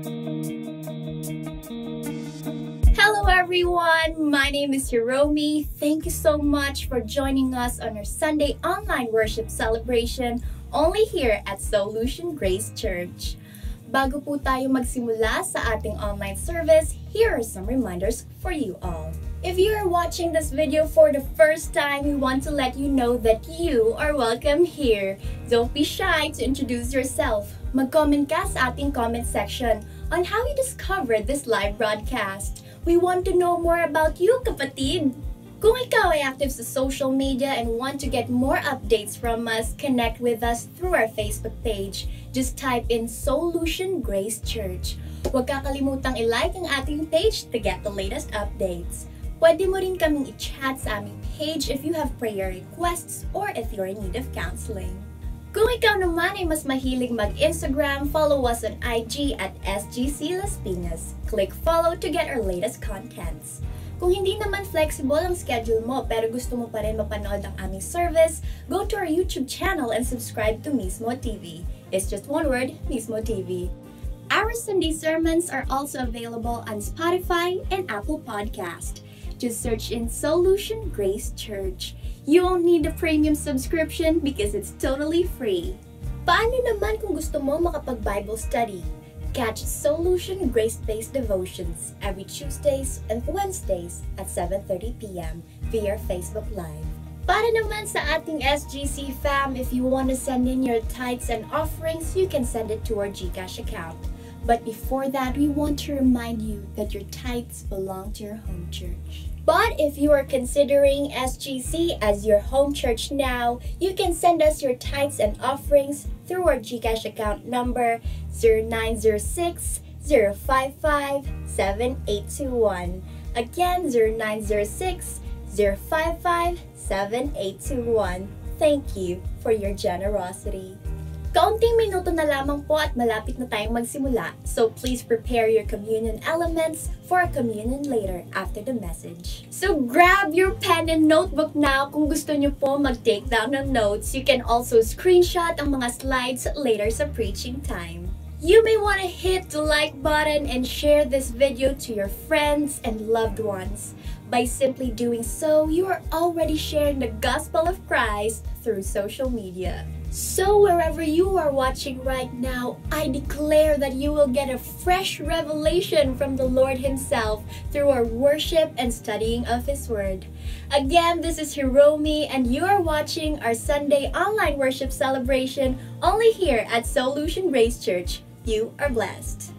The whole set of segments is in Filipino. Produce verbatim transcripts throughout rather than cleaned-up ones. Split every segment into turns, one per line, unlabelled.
Hello everyone, my name is Hiromi. Thank you so much for joining us on our Sunday online worship celebration only here at Solution Grace Church. Bago po tayo magsimula sa ating online service, here are some reminders for you all. If you are watching this video for the first time, we want to let you know that you are welcome here. Don't be shy to introduce yourself. Mag-comment ka sa ating comment section on how you discovered this live broadcast. We want to know more about you, kapatid! Kung ikaw ay active sa social media and want to get more updates from us, connect with us through our Facebook page. Just type in Solution Grace Church. Huwag kakalimutang i-like ang ating page to get the latest updates. Pwede mo rin kaming i-chat sa aming page if you have prayer requests or if you're in need of counseling. Kung ikaw naman ay mas mahilig mag-Instagram, follow us on I G at S G C Las Piñas. Click follow to get our latest contents. Kung hindi naman flexible ang schedule mo pero gusto mo pa rin mapanood ang aming service, go to our YouTube channel and subscribe to Mismo T V. It's just one word, Mismo T V. Our Sunday sermons are also available on Spotify and Apple Podcast. Just search in Solution Grace Church. You won't need a premium subscription because it's totally free. Paano naman kung gusto mo makapag-Bible study? Catch Solution Grace-Based Devotions every Tuesdays and Wednesdays at seven thirty p m via Facebook Live. Para naman sa ating S G C fam, if you want to send in your tithes and offerings, you can send it to our GCash account. But before that, we want to remind you that your tithes belong to your home church. But if you are considering S G C as your home church now, you can send us your tithes and offerings through our GCash account number zero nine zero six, zero five five, seven eight two one. Again, zero nine zero six, zero five five, seven eight two one. Thank you for your generosity. Kaunting minuto na lamang po at malapit na tayong magsimula, so please prepare your communion elements for a communion later after the message. So grab your pen and notebook now kung gusto nyo po mag-take down ng notes. You can also screenshot ang mga slides later sa preaching time. You may want to hit the like button and share this video to your friends and loved ones. By simply doing so, you are already sharing the gospel of Christ through social media. So wherever you are watching right now, I declare that you will get a fresh revelation from the Lord Himself through our worship and studying of His Word. Again, this is Hiromi and you are watching our Sunday online worship celebration only here at Solution Grace Church. You are blessed.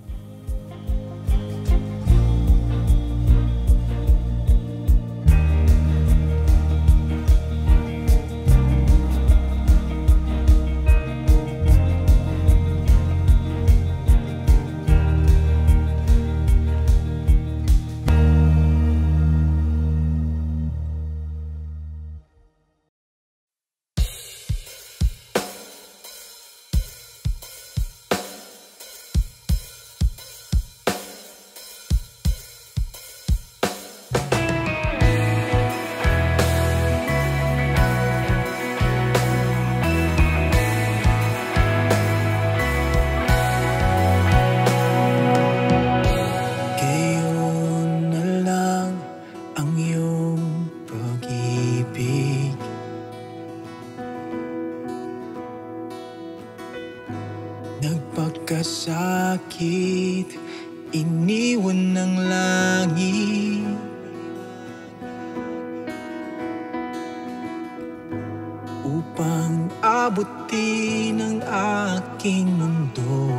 Nagpagkasakit, iniwan ng langit. Upang abutin ang aking mundo.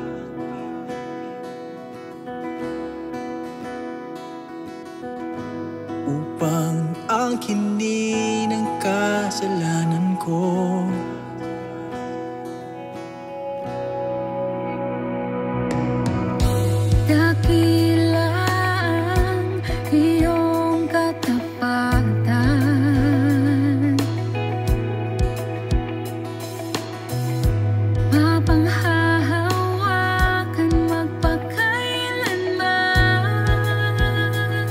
Upang angkinin ang kasalanan ko.
Dakila ang iyong katapatan, mapanghahawakan magpakailanman.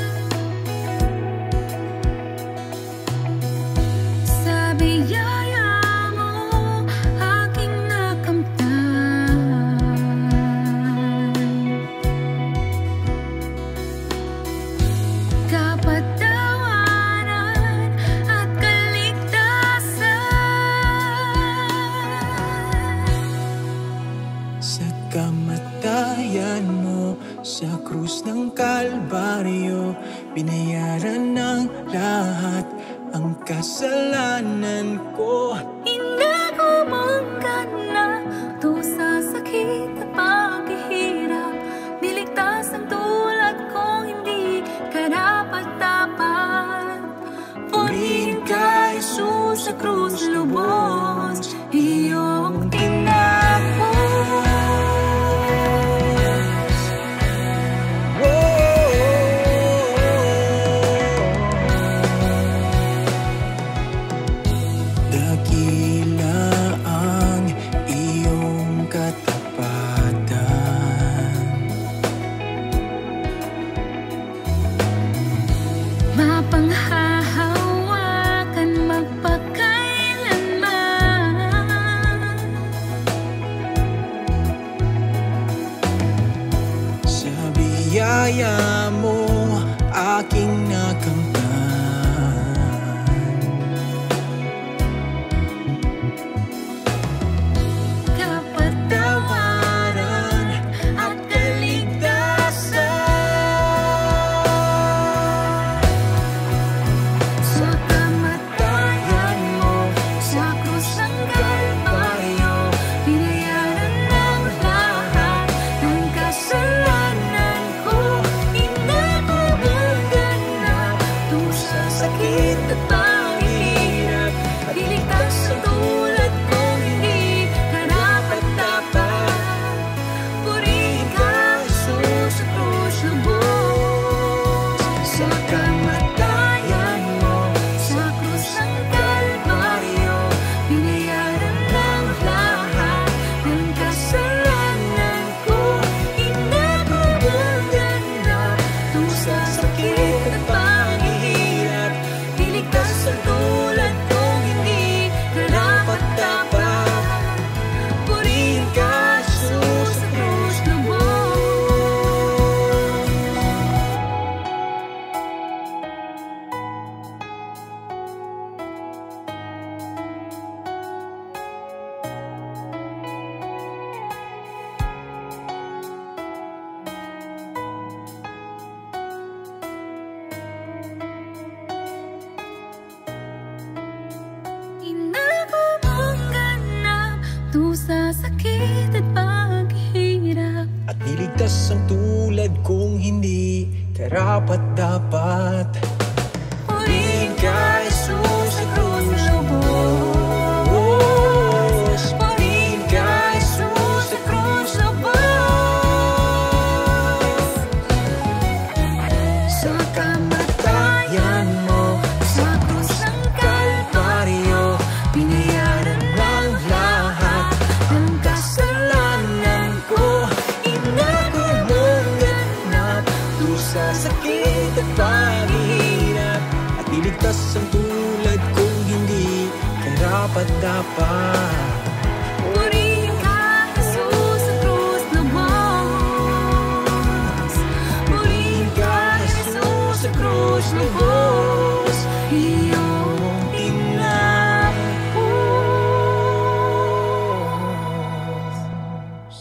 Sa biyaya mo aking nakamtan,
Sa krus ng Kalbaryo, binayaran ng lahat ang kasalanan ko.
Inako mong na tusa, sakit at paghihirap. Niligtas ang tulad kong hindi karapat-dapat. Purihin ka, Jesus, sa krus lubos, iyong tinapos.
Biyaya mo aking nakamtan, kapatawaran at kaligtasan. Sa kamatayan mo, sa krus ng Kalbaryo, binayaran ng lahat ng kasalanan. Sakit at paghihirap, at iligtas ang tulad kong hindi karapat-dapat. Purihin ka, Jesus, sa krus lubos. Sa kamatayan mo, sa krus ng Kalbaryo, binayaran ng lahat ng kasalanan ko. Inako ang ganap, tusa, sakit at paghihirap, sa tulad kong hindi karapat-dapat. Purihin ka, Jesus, sa krus lubos. Sa sakit at paghihirap, at niligtas ang tulad kong hindi karapat-dapat. Purihin ka, Jesus, sa krus lubos. Purihin ka, Jesus, sa krus lubos. Sa kamatayan mo, sa krus ng Kalbaryo, binayaran ng lahat ng kasalanan ko. Inako mong ganap, tusa, sakit at paghihirap, at niligtas ang tulad kong hindi karapat-dapat.
purihin ka, Jesus, sa krus lubos. Purihin ka, Jesus, sa krus lubos, iyong tinapos.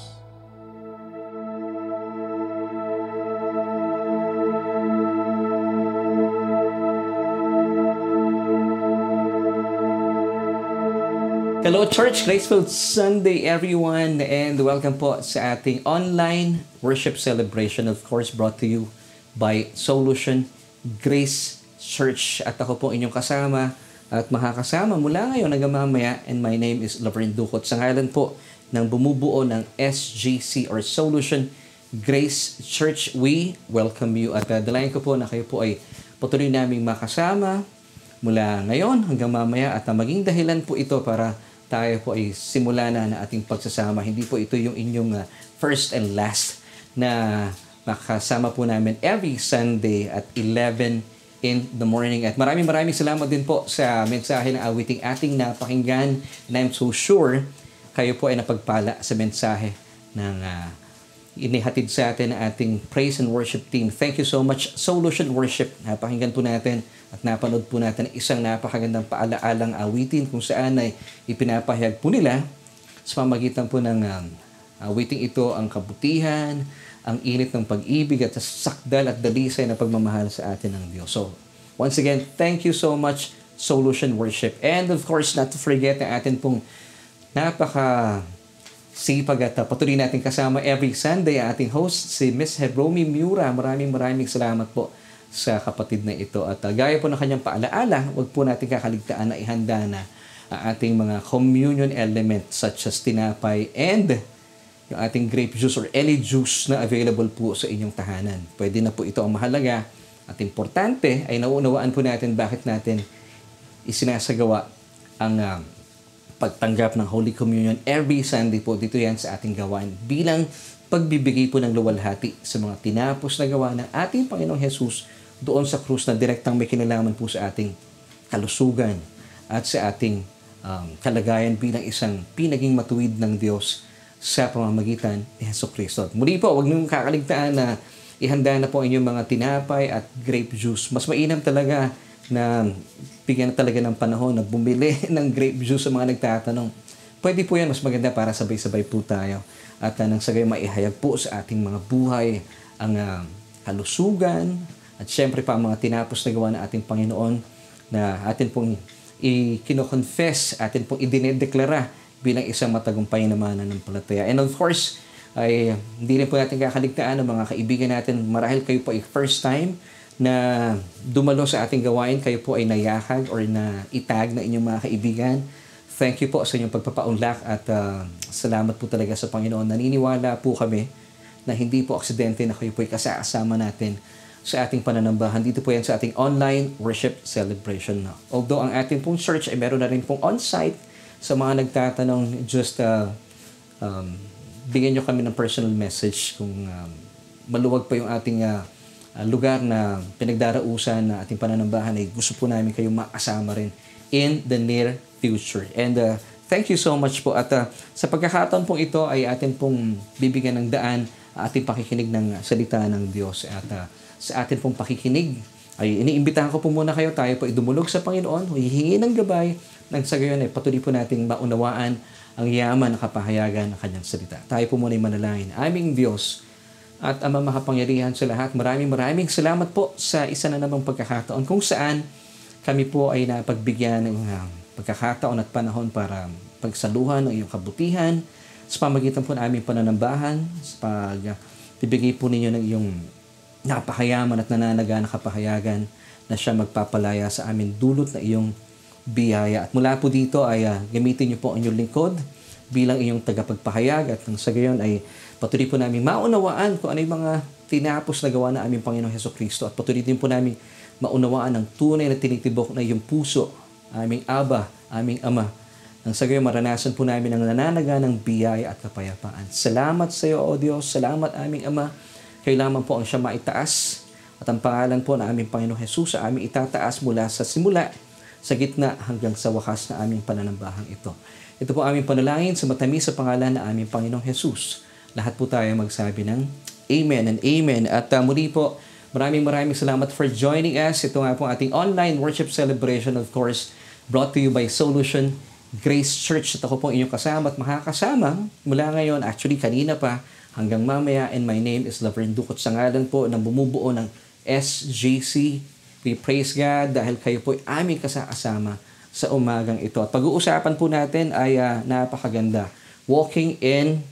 Hello Church, Graceful Sunday everyone, and welcome po sa ating online worship celebration, of course brought to you by Solution Grace Church. At ako po inyong kasama at makakasama mula ngayon hanggang mamaya, and my name is Laverne Ducot. Sa ngalan po ng bumubuo ng S G C or Solution Grace Church, we welcome you at uh, dalayan ko po na kayo po ay patuloy naming makasama mula ngayon hanggang mamaya, at uh, maging dahilan po ito para tayo po ay simula na na ating pagsasama. Hindi po ito yung inyong uh, first and last na makasama po namin every Sunday at eleven in the morning. At maraming maraming salamat din po sa mensahe ng awiting ating napakinggan, and I'm so sure kayo po ay napagpala sa mensahe ng uh, inihatid sa atin ng ating praise and worship team. Thank you so much, Solution Worship. Napakinggan po natin at napanood po natin isang napakagandang paala-alang awitin kung saan ay ipinapahayag po nila sa pamagitan po ng um, awiting ito ang kabutihan ang init ng pag-ibig at sakdal at dalisay na pagmamahal sa atin ng Diyos. So, once again, thank you so much, Solution Worship. And of course, not to forget ang atin pong napaka sipag at uh, patuloy natin kasama every Sunday ang ating host, si Miss Romy Miura. Maraming maraming salamat po sa kapatid na ito. At uh, gaya po ng kanyang paalaala, huwag po natin kakaligtaan na ihanda na ang ating mga communion elements such as tinapay and yung ating grape juice or any juice na available po sa inyong tahanan. Pwede na po ito ang mahalaga at importante ay nauunawaan po natin bakit natin isinasagawa ang uh, pagtanggap ng Holy Communion every Sunday po. Dito yan sa ating gawain bilang pagbibigay po ng luwalhati sa mga tinapos na gawa ng ating Panginoong Jesus doon sa krus na direktang may kinalaman po sa ating kalusugan at sa ating um, kalagayan bilang isang pinaging matuwid ng Diyos sa pamamagitan ni Jesucristo. Muli po, huwag niyong kakaligtaan na ihanda na po inyong mga tinapay at grape juice. Mas mainam talaga na bigyan na talaga ng panahon na bumili ng grape juice sa mga nagtatanong. Pwede po yan, mas maganda para sabay-sabay po tayo. At uh, nang sagay maihayag po sa ating mga buhay ang uh, kalusugan at syempre pa ang mga tinapos na gawa ng ating Panginoon na atin pong i-kino-confess, atin pong idinedeklara bilang isang matagumpay na mananampalataya. And of course, ay hindi rin po natin kakaligtaan ng mga kaibigan natin. Marahil kayo po ay first time na dumalo sa ating gawain, kayo po ay nayakag or na itag na inyong mga kaibigan. Thank you po sa inyong pagpapaunlak at uh, salamat po talaga sa Panginoon. Naniniwala po kami na hindi po aksidente na kayo po ay kasama natin sa ating pananambahan. Dito po yan sa ating online worship celebration. Although ang ating pong church ay meron na rin pong on-site. Sa mga nagtatanong, just uh, um, bigyan nyo kami ng personal message kung um, maluwag pa yung ating uh, uh, lugar na pinagdarausan na ating pananambahan ay gusto po namin kayong makasama rin in the near future. And uh, thank you so much po. At uh, sa pagkakataon pong ito ay atin pong bibigyan ng daan ating pakikinig ng salita ng Diyos. At uh, sa atin pong pakikinig ay iniimbitahan ko po muna kayo, tayo po idumulog sa Panginoon, hihingi ng gabay, nang sa gayon ay patuloy po nating maunawaan ang yaman na kapahayagan ng kanyang salita. Tayo po muna ay manalangin. Aming Diyos at Ama makapangyarihan sa lahat, maraming maraming salamat po sa isa na namang pagkakataon kung saan kami po ay napagbigyan ng uh, pagkakataon at panahon para pagsaluhan ng iyong kabutihan sa pamagitan po ng aming pananambahan, sa pagbibigay po ninyo ng iyong napahayaman at nananaga na kapahayagan na siya magpapalaya sa amin dulot na iyong biyaya. At mula po dito ay uh, gamitin niyo po ang inyong lingkod bilang iyong tagapagpahayag at nang sa gayon ay patuloy po namin maunawaan kung ano yung mga tinapos na gawa na aming Panginoong Hesukristo at patuloy din po namin maunawaan ang tunay na tinitibok na iyong puso, aming Aba, aming Ama. Nang sa gayon maranasan po namin ang nananaga ng biyaya at kapayapaan. Salamat sa iyo, O Diyos. Salamat aming Ama. Kailangan po ang siya maitaas at ang pangalan po na aming Panginoong Jesus sa aming itataas mula sa simula sa gitna hanggang sa wakas na aming pananambahang ito. Ito po aming panalangin sa matamis sa pangalan na aming Panginoong Jesus. Lahat po tayo magsabi ng Amen and Amen. At uh, muli po, maraming maraming salamat for joining us. Ito nga po ating online worship celebration, of course, brought to you by Solution Grace Church. At ako po inyong kasama at makakasama mula ngayon, actually kanina pa, hanggang mamaya. And my name is Laverne Ducot, sa ngalan po ng bumubuo ng S G C. We praise God dahil kayo po ay aming kasama sa umagang ito. At pag-uusapan po natin ay uh, napakaganda. Walking in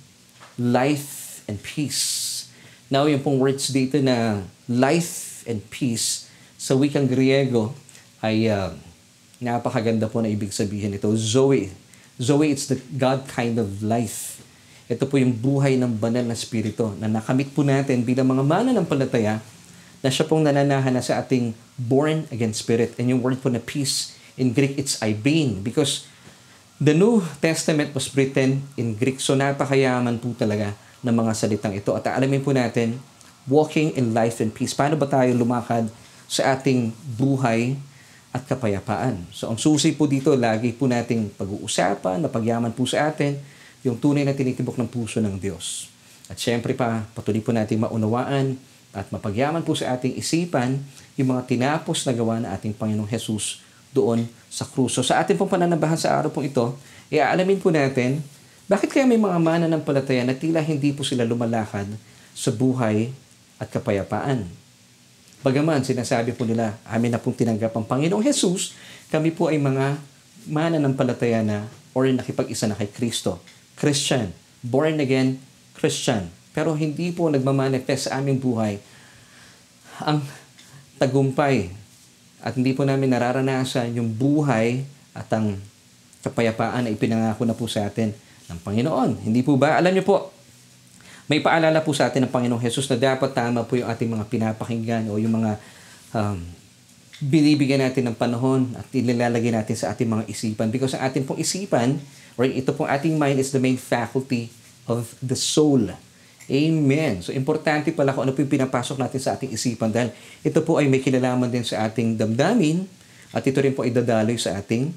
life and peace. Now, yung pong words dito na life and peace sa wikang Griego ay uh, napakaganda po na ibig sabihin ito. Zoe. Zoe, it's the God kind of life. Ito po yung buhay ng banal na spirito na nakamit po natin bilang mga mananampalataya na siya pong nananahan na sa ating born again spirit. And yung word po na peace, in Greek, it's aibein. Because the New Testament was written in Greek. So napakayaman po talaga ng mga salitang ito. At alamin po natin, walking in life and peace. Paano ba tayo lumakad sa ating buhay at kapayapaan? So ang susi po dito, lagi po nating pag-uusapan, napagyaman po sa atin, yung tunay na tinitibok ng puso ng Diyos. At syempre pa, patuloy po nating maunawaan at mapagyaman po sa ating isipan yung mga tinapos na gawa na ating Panginoong Jesus doon sa krus. So sa ating pong pananabahan sa araw pong ito, iaalamin po natin bakit kaya may mga mananampalataya na tila hindi po sila lumalakad sa buhay at kapayapaan. Bagaman sinasabi po nila, amin na pong tinanggap ang Panginoong Jesus, kami po ay mga mananampalataya na or nakipag-isa na kay Kristo. Christian, born again Christian. Pero hindi po nagmamanifest sa aming buhay ang tagumpay at hindi po namin nararanasan yung buhay at ang kapayapaan na ipinangako na po sa atin ng Panginoon. Hindi po ba? Alam niyo po, may paalala po sa atin ng Panginoong Jesus na dapat tama po yung ating mga pinapakinggan o yung mga um, binibigyan natin ng panahon at inilalagay natin sa ating mga isipan. Because ang ating pong isipan, or ito pong ating mind is the main faculty of the soul. Amen. So, importante pala kung ano po yung pinapasok natin sa ating isipan dahil ito po ay may kinalaman din sa ating damdamin at ito rin po ay dadaloy sa ating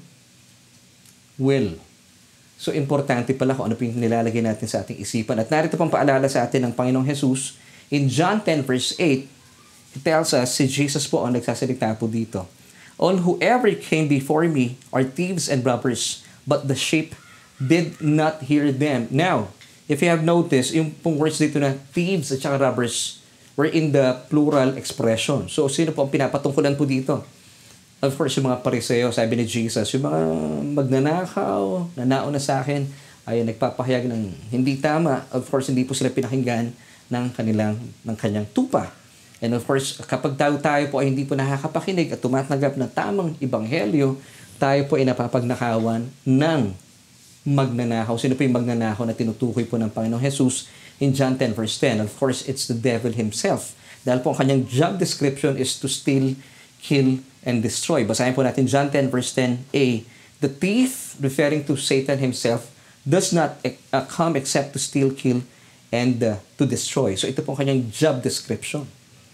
will. So, importante pala kung ano po yung nilalagay natin sa ating isipan. At narito pang paalala sa atin ng Panginoong Jesus. In John ten verse eight, it tells us, si Jesus po ang nagsasalita po dito. All whoever came before me are thieves and robbers, but the sheep did not hear them. Now, if you have noticed, yung pong words dito na thieves at saka robbers were in the plural expression. So, sino po ang pinapatungkulan po dito? Of course, yung mga pariseo, sabi ni Jesus, yung mga magnanakaw, nanauna sa akin, ay nagpapahayag ng hindi tama. Of course, hindi po sila pinakinggan ng kanilang, ng kanyang tupa. And of course, kapag tayo, tayo po ay hindi po nakakapakinig at tumatanggap ng tamang ibanghelyo, tayo po ay napapagnakawan ng magnanakaw. Sino po yung magnanakaw na tinutukoy po ng Panginoong Jesus in John ten verse ten? Of course, it's the devil himself. Dahil po ang kanyang job description is to steal, kill, and destroy. Basahin po natin John ten verse ten a. The thief, referring to Satan himself, does not uh, come except to steal, kill, and uh, to destroy. So ito po ang kanyang job description.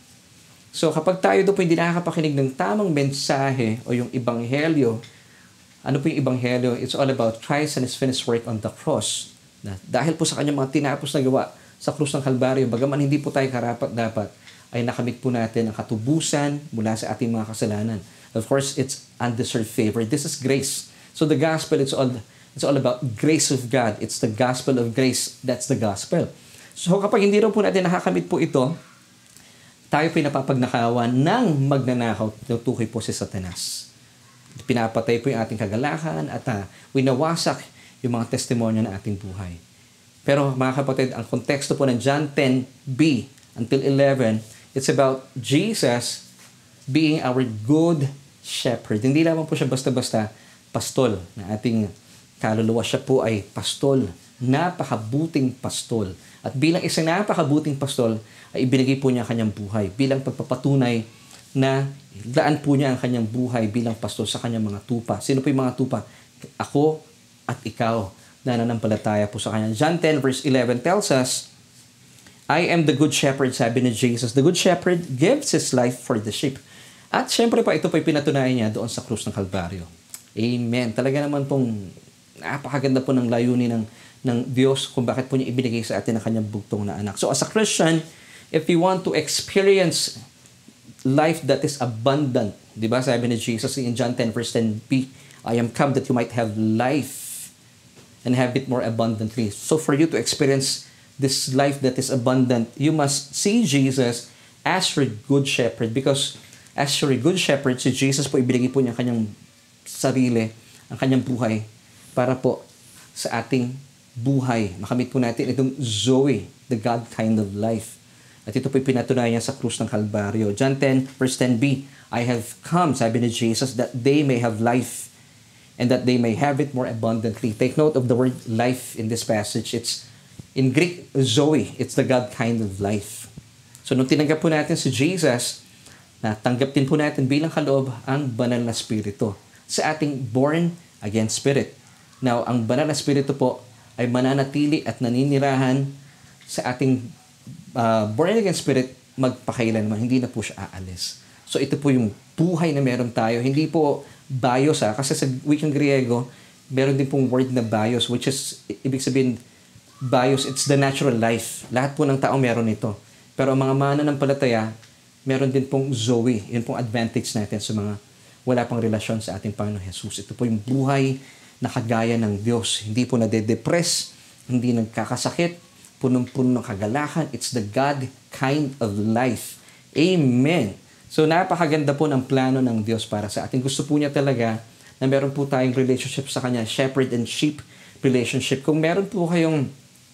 So kapag tayo doon po hindi nakakapakinig ng tamang mensahe o yung ibanghelyo, ano po yung ibanghelyo? It's all about Christ and His finished work on the cross. Na dahil po sa kanyang mga tinapos na gawa sa krus ng Kalbaryo, bagaman hindi po tayo karapat-dapat, ay nakamit po natin ang katubusan mula sa ating mga kasalanan. Of course, it's undeserved favor. This is grace. So the gospel, it's all, it's all about grace of God. It's the gospel of grace. That's the gospel. So kapag hindi rin po natin nakakamit po ito, tayo po napapagnakawan ng magnanakaw, tutukoy po si Satanas. Pinapatay po yung ating kagalakan at uh, winawasak yung mga testimonya ng ating buhay. Pero mga kapatid, ang konteksto po ng John ten b until eleven, it's about Jesus being our good shepherd. Hindi lamang po siya basta-basta pastol na ating kaluluwa. Siya po ay pastol, napakabuting pastol. At bilang isang napakabuting pastol, ay ibinigay po niya ang kanyang buhay bilang pagpapatunay na daan po niya ang kanyang buhay bilang pastol sa kanyang mga tupa. Sino po yung mga tupa? Ako at ikaw na nananampalataya po sa kanya. John ten verse eleven tells us, I am the good shepherd, sabi ni Jesus. The good shepherd gives his life for the sheep. At syempre pa, ito pa pinatunayan niya doon sa krus ng Kalbaryo. Amen. Talaga naman pong napakaganda po ng layunin ng, ng Diyos kung bakit po niya ibinigay sa atin ang kanyang bugtong na anak. So as a Christian, if you want to experience life that is abundant, di ba? Sabi ni Jesus in John ten verse ten b, I am come that you might have life and have it more abundantly. So for you to experience this life that is abundant, you must see Jesus as your good shepherd. Because as your good shepherd, si Jesus po ibinigay po niya ang kanyang sarili, ang kanyang buhay para po sa ating buhay. Makamit po natin itong Zoe, the God kind of life. At ito po pinatunayan niya sa krus ng Kalbaryo. John ten verse ten b, I have come, sabi ni Jesus, that they may have life and that they may have it more abundantly. Take note of the word life in this passage. It's in Greek, Zoe. It's the God kind of life. So, nung tinanggap po natin si Jesus, natanggap din po natin bilang kaloob ang banal na spirito sa ating born again spirit. Now, ang banal na spirito po ay mananatili at naninirahan sa ating uh, born again spirit magpakailanman. Hindi na po siya aalis. So, ito po yung buhay na meron tayo. Hindi po bios ha. Kasi sa wikang Griego, meron din pong word na bios, which is, ibig sabihin, bios, it's the natural life. Lahat po ng tao meron ito. Pero ang mga mananampalataya, meron din pong Zoe. Yun pong advantage natin sa mga wala pang relasyon sa ating Panginoon Jesus. Ito po yung buhay na kagaya ng Diyos. Hindi po nade-depress, hindi nagkakasakit, punong-puno ng kagalakan. It's the God kind of life. Amen. So napakaganda po ng plano ng Diyos para sa atin. Gusto po niya talaga na meron po tayong relationship sa Kanya, shepherd and sheep relationship. Kung meron po kayong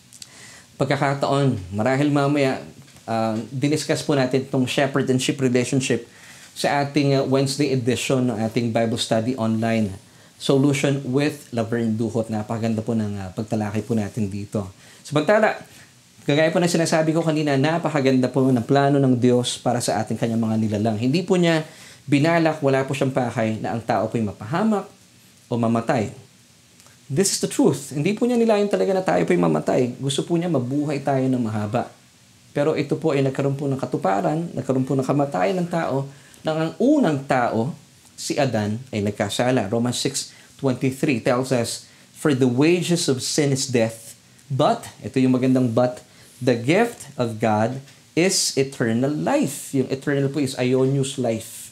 pagkakataon, marahil mamaya, uh, diniscuss po natin itong shepherd and sheep relationship sa ating uh, Wednesday edition ng ating Bible study online. Solution with Laverne Duhot. Napakaganda po ng uh, pagtalakay po natin dito. Samantala, kagaya po na sinasabi ko kanina, napakaganda po ng plano ng Diyos para sa ating kanyang mga nilalang. Hindi po niya binalak, wala po siyang pakay na ang tao po'y mapahamak o mamatay. This is the truth. Hindi po niya nilayan talaga na tayo po'y mamatay. Gusto po niya mabuhay tayo ng mahaba. Pero ito po ay nagkaroon po ng katuparan, nagkaroon po ng kamatayan ng tao, nang ang unang tao, si Adan, ay nagkasala. Romans six twenty-three tells us, "For the wages of sin is death, but," ito yung magandang but, "the gift of God is eternal life." Yung eternal po is aionios life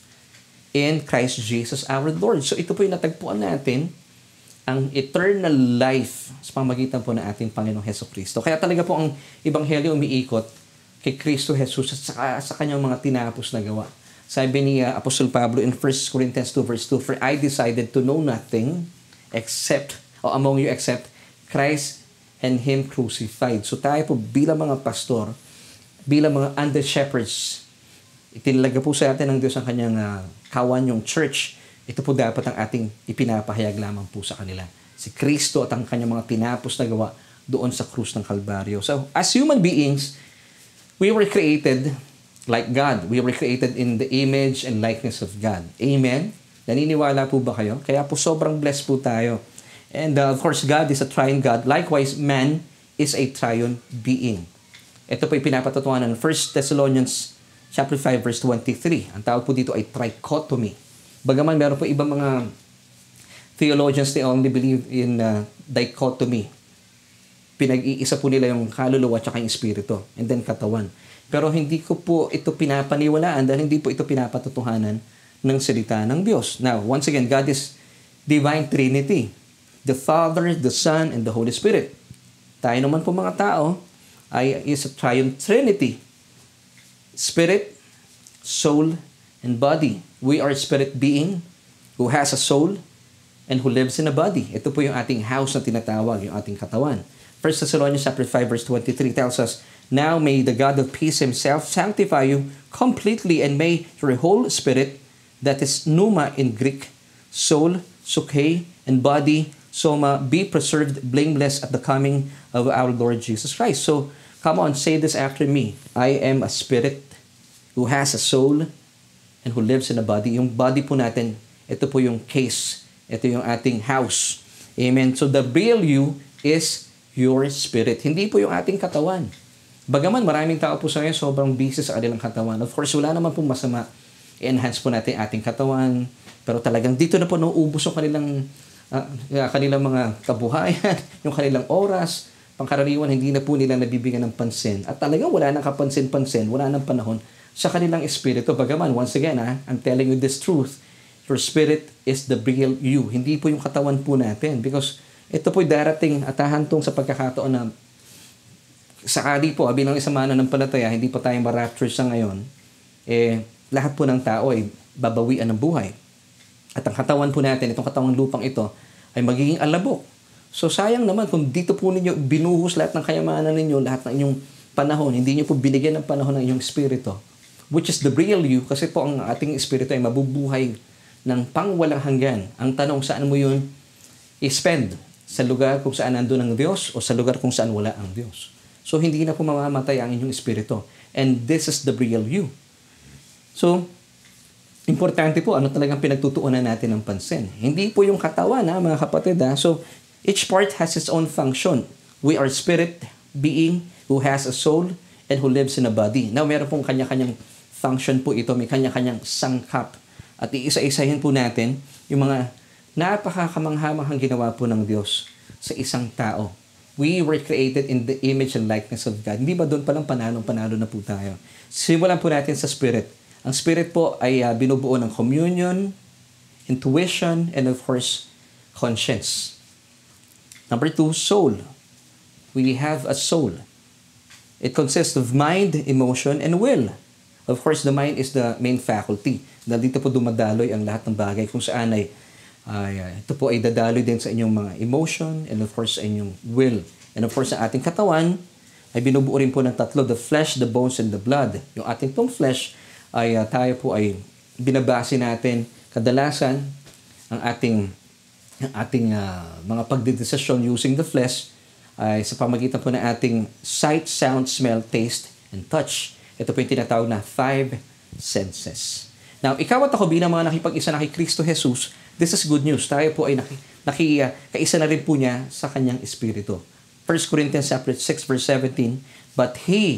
in Christ Jesus our Lord. So ito po yung natagpuan natin, ang eternal life sa pamagitan po ng ating Panginoong Hesus Kristo. Kaya talaga po ang Ebanghelyo umiikot kay Kristo Jesus at sa, sa kanyang mga tinapos na gawa. Sabi ni uh, Apostol Pablo in First Corinthians two verse two, "For I decided to know nothing except, or among you except, Christ and Him crucified." So tayo po bilang mga pastor, bilang mga under-shepherds, itinalaga po sa atin ng Diyos ang kanyang uh, kawan, yung church. Ito po dapat ang ating ipinapahayag lamang po sa kanila. Si Kristo at ang kanyang mga tinapos na gawa doon sa krus ng Kalbaryo. So, as human beings, we were created like God. We were created in the image and likeness of God. Amen? Naniniwala po ba kayo? Kaya po sobrang blessed po tayo. And uh, of course, God is a triune God. Likewise, man is a triune being. Ito po pinapatutuanan ng First Thessalonians chapter five verse twenty-three. Ang tawag po dito ay trichotomy. Bagaman meron po ibang mga theologians, they only believe in uh, dichotomy. Pinag-iisa po nila yung kaluluwa at yung espiritu, and then katawan. Pero hindi ko po ito pinapaniwalaan dahil hindi po ito pinapatutuhanan ng salita ng Diyos. Now, once again, God is Divine Trinity. The Father, the Son, and the Holy Spirit. Tayo naman po mga tao ay is a triune Trinity. Spirit, soul, and body. We are a spirit being who has a soul and who lives in a body. Ito po yung ating house na tinatawag, yung ating katawan. First Thessalonians chapter five verse twenty-three tells us, "Now may the God of peace Himself sanctify you completely, and may your whole spirit," that is pneuma in Greek, "soul, psyche, and body, soma, be preserved blameless at the coming of our Lord Jesus Christ." So, come on, say this after me. I am a spirit who has a soul and who lives in a body. Yung body po natin, ito po yung case. Ito yung ating house. Amen. So the real you is your spirit. Hindi po yung ating katawan. Bagaman maraming tao po sa ngayon sobrang busy sa kanilang katawan. Of course, wala naman pong masama. I-enhance po natin ating katawan. Pero talagang dito na po nauubos yung kanilang, uh, kanilang mga kabuhayan, yung kanilang oras, pangkaraniwan, hindi na po nila nabibigyan ng pansin. At talagang wala nang kapansin-pansin, wala nang panahon sa kanilang espiritu. Bagaman, once again, ha, I'm telling you this truth, your spirit is the real you. Hindi po yung katawan po natin. Because ito po'y darating at hahantong sa pagkakataon na sakali po, bilang isang mananampalataya, hindi pa tayong ma-rapture sa ngayon, eh, lahat po ng tao ay babawian ng buhay. At ang katawan po natin, itong katawang lupang ito, ay magiging alabok. So sayang naman kung dito po ninyo binuhos lahat ng kayamanan ninyo, lahat ng inyong panahon, hindi nyo po binigyan ng panahon ng inyong espiritu, which is the real you, kasi po ang ating espiritu ay mabubuhay ng pangwalang hanggan. Ang tanong, saan mo yun i-spend? Sa lugar kung saan nandun ang Diyos o sa lugar kung saan wala ang Diyos? So, hindi na po mamamatay ang inyong espiritu. And this is the real you. So, importante po, ano talagang pinagtutuunan natin ng pansin. Hindi po yung katawan, ha, mga kapatid. Ha? So, each part has its own function. We are spirit being who has a soul and who lives in a body. Now, meron pong kanya-kanyang function po ito. May kanya-kanyang sangkap. At iisa-isahin po natin yung mga napakakamanghamanghang ginawa po ng Diyos sa isang tao. We were created in the image and likeness of God. Hindi ba doon palang panalong-panalo na po tayo? Simulan po natin sa spirit. Ang spirit po ay uh, binubuo ng communion, intuition, and of course, conscience. Number two, soul. We have a soul. It consists of mind, emotion, and will. Of course, the mind is the main faculty. Dahil dito po dumadaloy ang lahat ng bagay kung saan ay, ay uh, ito po ay dadaloy din sa inyong mga emotion and of course sa inyong will. And of course, sa ating katawan ay binubuo rin po ng tatlo, the flesh, the bones, and the blood. Yung ating pong flesh ay uh, tayo po ay binabase natin kadalasan ang ating ang ating uh, mga pagdedesisyon using the flesh ay sa pamagitan po ng ating sight, sound, smell, taste, and touch. Ito po yung tinatawag na five senses. Now, ikaw at ako bilang mga nakipag-isa na kay Kristo Jesus, this is good news. Tayo po ay naki, naki, uh, kaisa na rin po niya sa kanyang espiritu. First Corinthians six verse seventeen, but He,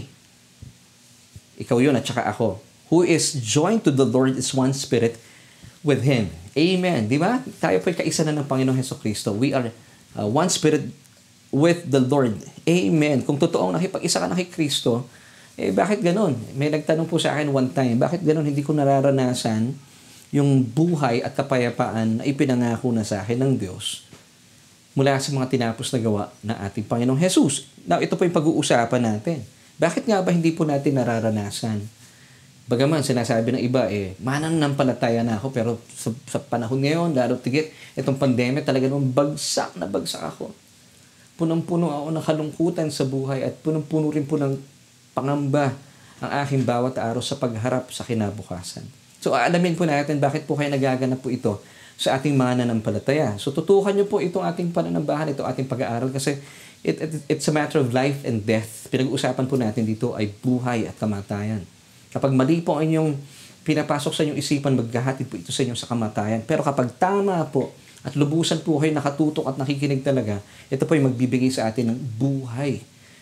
ikaw yun at saka ako, who is joined to the Lord is one spirit with Him. Amen. Di ba? Tayo po ay kaisa na ng Panginoong Hesukristo. We are uh, one spirit with the Lord. Amen. Kung totoong nakipag-isa ka na kay Kristo, eh bakit ganun? May nagtanong po sa akin one time, bakit ganun hindi ko nararanasan yung buhay at kapayapaan na ipinangako na sa akin ng Diyos mula sa mga tinapos na gawa ng ating Panginoong Jesus? Now, ito po yung pag-uusapan natin. Bakit nga ba hindi po natin nararanasan? Bagaman, sinasabi ng iba, eh, mananampalataya na ako, pero sa, sa panahon ngayon, lalo tigit, itong pandemya, talaga nung bagsak na bagsak ako. Punong-puno ako ng kalungkutan sa buhay at punong-puno rin po ng pangamba ang aking bawat araw sa pagharap sa kinabukasan. So, aalamin po natin bakit po kayo nagaganap po ito sa ating mananampalataya. So, tutukan niyo po itong ating pananambahan, itong ating pag-aaral kasi it, it, it's a matter of life and death. Pinag-uusapan po natin dito ay buhay at kamatayan. Kapag mali po ang inyong pinapasok sa inyong isipan, maghahatid po ito sa inyo sa kamatayan. Pero kapag tama po, at lubusan po kayo nakatutok at nakikinig talaga, ito po yung magbibigay sa atin ng buhay.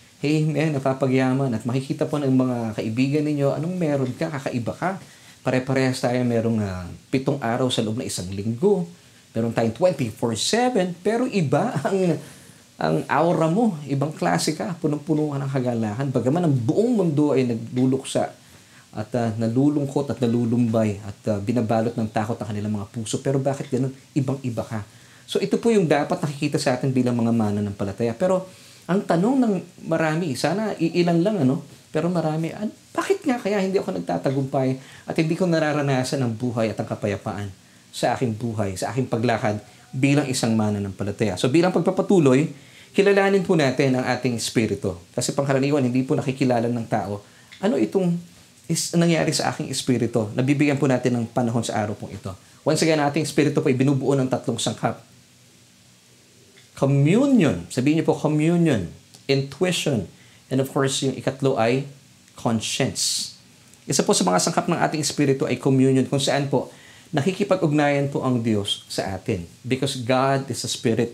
Amen, napapagyaman. At makikita po ng mga kaibigan ninyo, anong meron ka, kakaiba ka. Pare-parehas tayo merong uh, pitong araw sa loob na isang linggo. Meron tayong twenty-four seven, pero iba ang, ang aura mo. Ibang klase ka, punong-puno ka ng kagalahan. Bagaman ang buong mundo ay nagluluksa at uh, nalulungkot at nalulumbay at uh, binabalot ng takot ang kanilang mga puso. Pero bakit ganun? Ibang-iba ka. So ito po yung dapat nakikita sa atin bilang mga mananampalataya. Pero ang tanong ng marami, sana iilan lang ano, pero marami, an, bakit nga kaya hindi ako nagtatagumpay at hindi ko nararanasan ang buhay at ang kapayapaan sa aking buhay, sa aking paglakad bilang isang mananampalataya. So bilang pagpapatuloy, kilalanin po natin ang ating espiritu. Kasi pangkaraniwan, hindi po nakikilala ng tao ano itong is nangyari sa aking espiritu. Nabibigyan po natin ng panahon sa araw pong ito. Once again, ating espiritu po ay binubuo ng tatlong sangkap. Communion. Sabihin niyo po, communion. Intuition. And of course, yung ikatlo ay conscience. Isa po sa mga sangkap ng ating espiritu ay communion, kung saan po nakikipag-ugnayan po ang Diyos sa atin. Because God is a spirit.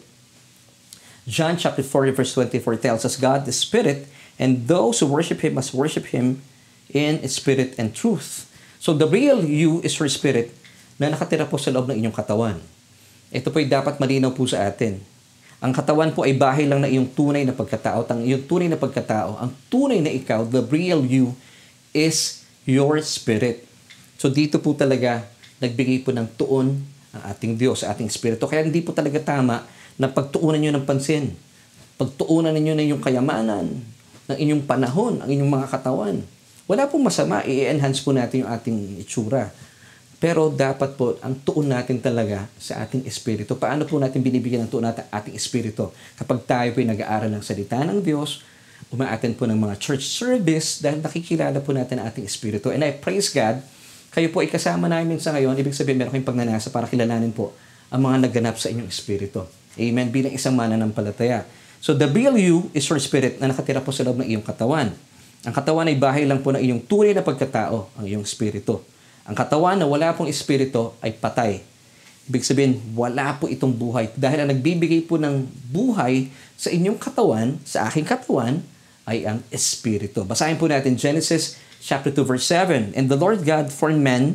John chapter four verse twenty-four tells us, God is spirit, and those who worship Him must worship Him in spirit and truth. So the real you is your spirit na nakatira po sa loob ng inyong katawan. Ito po ay dapat malinaw po sa atin. Ang katawan po ay bahay lang na iyong tunay na pagkatao. Ang iyong tunay na pagkatao, ang tunay na ikaw, the real you, is your spirit. So dito po talaga nagbigay po ng tuon ang ating Diyos sa ating espiritu. Kaya hindi po talaga tama na pagtuunan nyo ng pansin. Pagtuunan ninyo ng inyong kayamanan, ng inyong panahon, ang inyong mga katawan. Wala pong masama, i-enhance po natin yung ating itsura. Pero dapat po, ang tuon natin talaga sa ating espiritu. Paano po natin binibigyan ng tuon natin ating espiritu? Kapag tayo po ay nag-aaral ng salita ng Diyos, umaattend po ng mga church service dahil nakikilala po natin ang ating espiritu. And I praise God, kayo po ay kasama namin sa ngayon. Ibig sabihin, meron kayong pagnanasa para kilalanin po ang mga nagganap sa inyong espiritu. Amen? Bilang isang mananampalataya. So the real you is your spirit na nakatira po sa loob ng iyong katawan. Ang katawan ay bahay lang po ng iyong tunay na pagkatao, ang iyong espiritu. Ang katawan na wala pong espiritu ay patay. Ibig sabihin, wala po itong buhay. Dahil ang nagbibigay po ng buhay sa inyong katawan, sa aking katawan, ay ang espiritu. Basahin po natin Genesis chapter two verse seven. And the Lord God formed man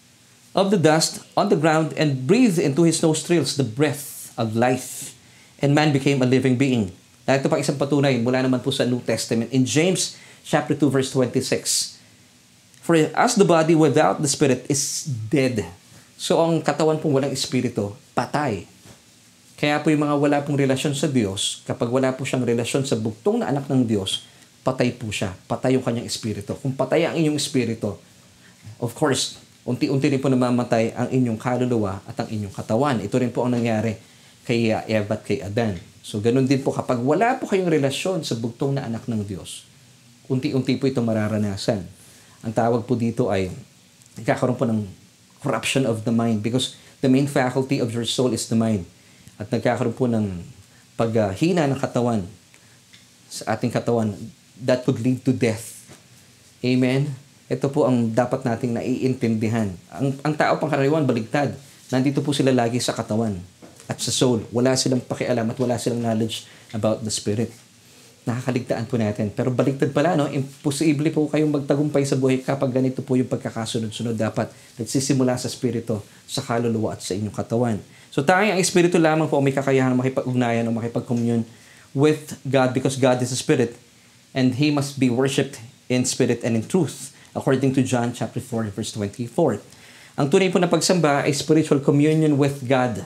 of the dust on the ground and breathed into his nostrils the breath of life. And man became a living being. Dahil ito pa isang patunay mula naman po sa New Testament. In James chapter two verse twenty-six. For as the body without the spirit is dead. So ang katawan pong walang espiritu, patay. Kaya po yung mga wala pong relasyon sa Diyos, kapag wala po siyang relasyon sa bugtong na anak ng Diyos, patay po siya. Patay yung kanyang espiritu. Kung patay ang inyong espiritu, of course, unti-unti rin po namamatay ang inyong kaluluwa at ang inyong katawan. Ito rin po ang nangyari kay uh, Eva at kay Adan. So, ganun din po kapag wala po kayong relasyon sa bugtong na anak ng Diyos, unti-unti po ito mararanasan. Ang tawag po dito ay nagkakaroon po ng corruption of the mind because the main faculty of your soul is the mind. At nagkakaroon po ng paghina uh, ng katawan sa ating katawan that would lead to death. Amen? Ito po ang dapat nating naiintindihan. Ang, ang tao pangkaraniwan, baligtad. Nandito po sila lagi sa katawan at sa soul. Wala silang pakialam at wala silang knowledge about the spirit. Nakakaligtaan po natin. Pero baligtad pala, no? Imposible po kayong magtagumpay sa buhay kapag ganito po yung pagkakasunod-sunod. Dapat nagsisimula sa spirito, sa kaluluwa at sa inyong katawan. So tayo ang espiritu lamang po may kakayahan makipag-ugnayan o makipag-commune with God because God is a spirit and He must be worshipped in spirit and in truth according to John chapter four verse twenty-four. Ang tunay po na pagsamba ay spiritual communion with God.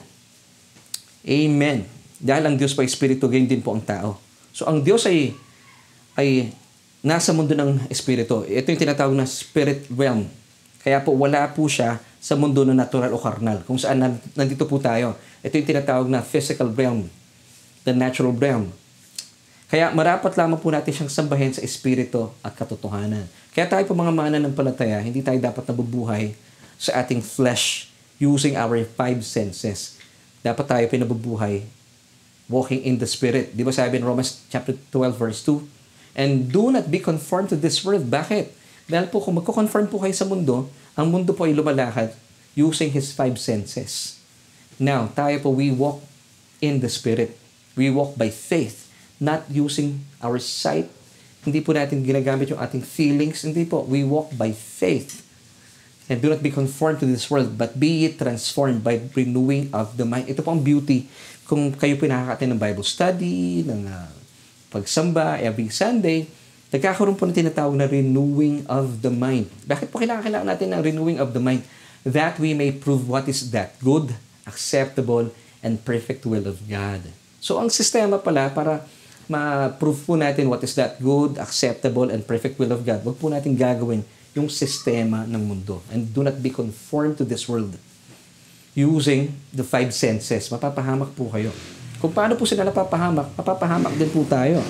Amen. Dahil ang Diyos po ay espiritu, gayon din po ang tao. So ang Diyos ay ay nasa mundo ng espiritu. Ito yung tinatawag na spirit realm. Kaya po wala po siya sa mundo ng natural o carnal. Kung saan nandito po tayo. Ito yung tinatawag na physical realm. The natural realm. Kaya marapat lamang po natin siyang sambahin sa espiritu at katotohanan. Kaya tayo po mga mananampalataya, hindi tayo dapat nabubuhay sa ating flesh using our five senses. Dapat tayo pinabubuhay walking in the Spirit. Di ba sabi in Romans chapter twelve verse two? And do not be conformed to this world. Bakit? Dahil po kung magko-conform po kayo sa mundo, ang mundo po ay lumalakad using His five senses. Now, tayo po, we walk in the Spirit. We walk by faith, not using our sight. Hindi po natin ginagamit yung ating feelings. Hindi po. We walk by faith. And do not be conformed to this world, but be ye transformed by renewing of the mind. Ito po ang beauty. Kung kayo po nakakatin ng Bible study, ng uh, pagsamba every Sunday, nagkakaroon po na tinatawag na renewing of the mind. Bakit po kailangan natin ng renewing of the mind? That we may prove what is that good, acceptable, and perfect will of God. So, ang sistema pala para ma-prove po natin what is that good, acceptable, and perfect will of God, wag po natin gagawin yung sistema ng mundo. And do not be conformed to this world. Using the five senses, mapapahamak po kayo. Kung paano po sila napapahamak, mapapahamak din po tayo.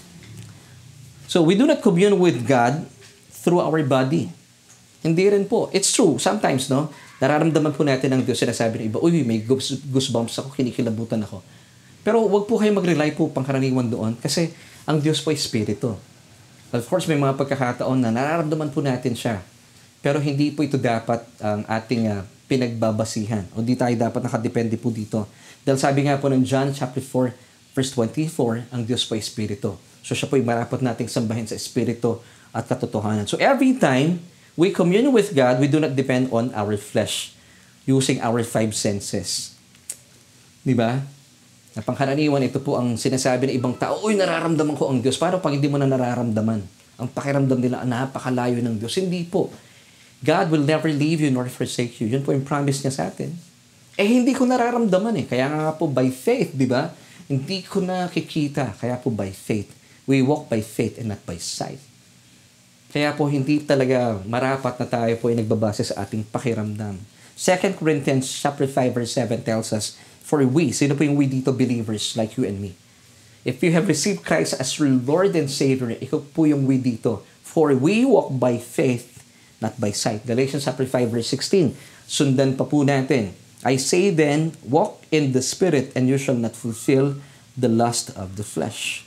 So, we do not commune with God through our body. Hindi rin po. It's true. Sometimes, no? Nararamdaman po natin ng Diyos. Sinasabi ng iba, uy, may goosebumps ako, kinikilabutan ako. Pero wag po kayo mag-rely po pangkaraniwan doon kasi ang Diyos po ay Espiritu. Of course, may mga pagkakataon na nararamdaman po natin siya. Pero hindi po ito dapat ang ating uh, pinagbabasihan. O di tayo dapat nakadepende po dito. Dahil sabi nga po ng John chapter four, verse twenty-four, ang Diyos po ay Espiritu. So siya po ay marapat nating sambahin sa Espiritu at katotohanan. So every time we commune with God, we do not depend on our flesh using our five senses. Di ba? Na pangkaraniwan, ito po ang sinasabi ng ibang tao, uy, nararamdaman ko ang Diyos. Para pag hindi mo na nararamdaman, ang pakiramdam nila, napakalayo ng Diyos. Hindi po. God will never leave you nor forsake you. Yun po yung promise niya sa atin. Eh, hindi ko nararamdaman eh. Kaya nga po by faith, di ba? Hindi ko nakikita. Kaya po by faith. We walk by faith and not by sight. Kaya po hindi talaga marapat na tayo po ay nagbabase sa ating pakiramdam. Second Corinthians chapter five verse seven tells us, for we, sino po yung we dito, believers like you and me. If you have received Christ as your Lord and Savior, ikaw po yung we dito. For we walk by faith, not by sight. Galatians chapter five verse sixteen. Sundan pa po natin. I say then, walk in the Spirit and you shall not fulfill the lust of the flesh.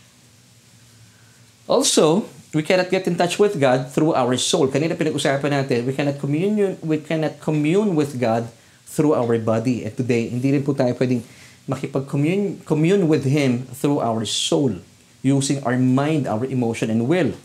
Also, we cannot get in touch with God through our soul. Kanina pinag-usapan natin, we cannot commune, we cannot commune with God through our body. And today, hindi rin po tayo pwedeng makipag-commune commune with Him through our soul, using our mind, our emotion, and will.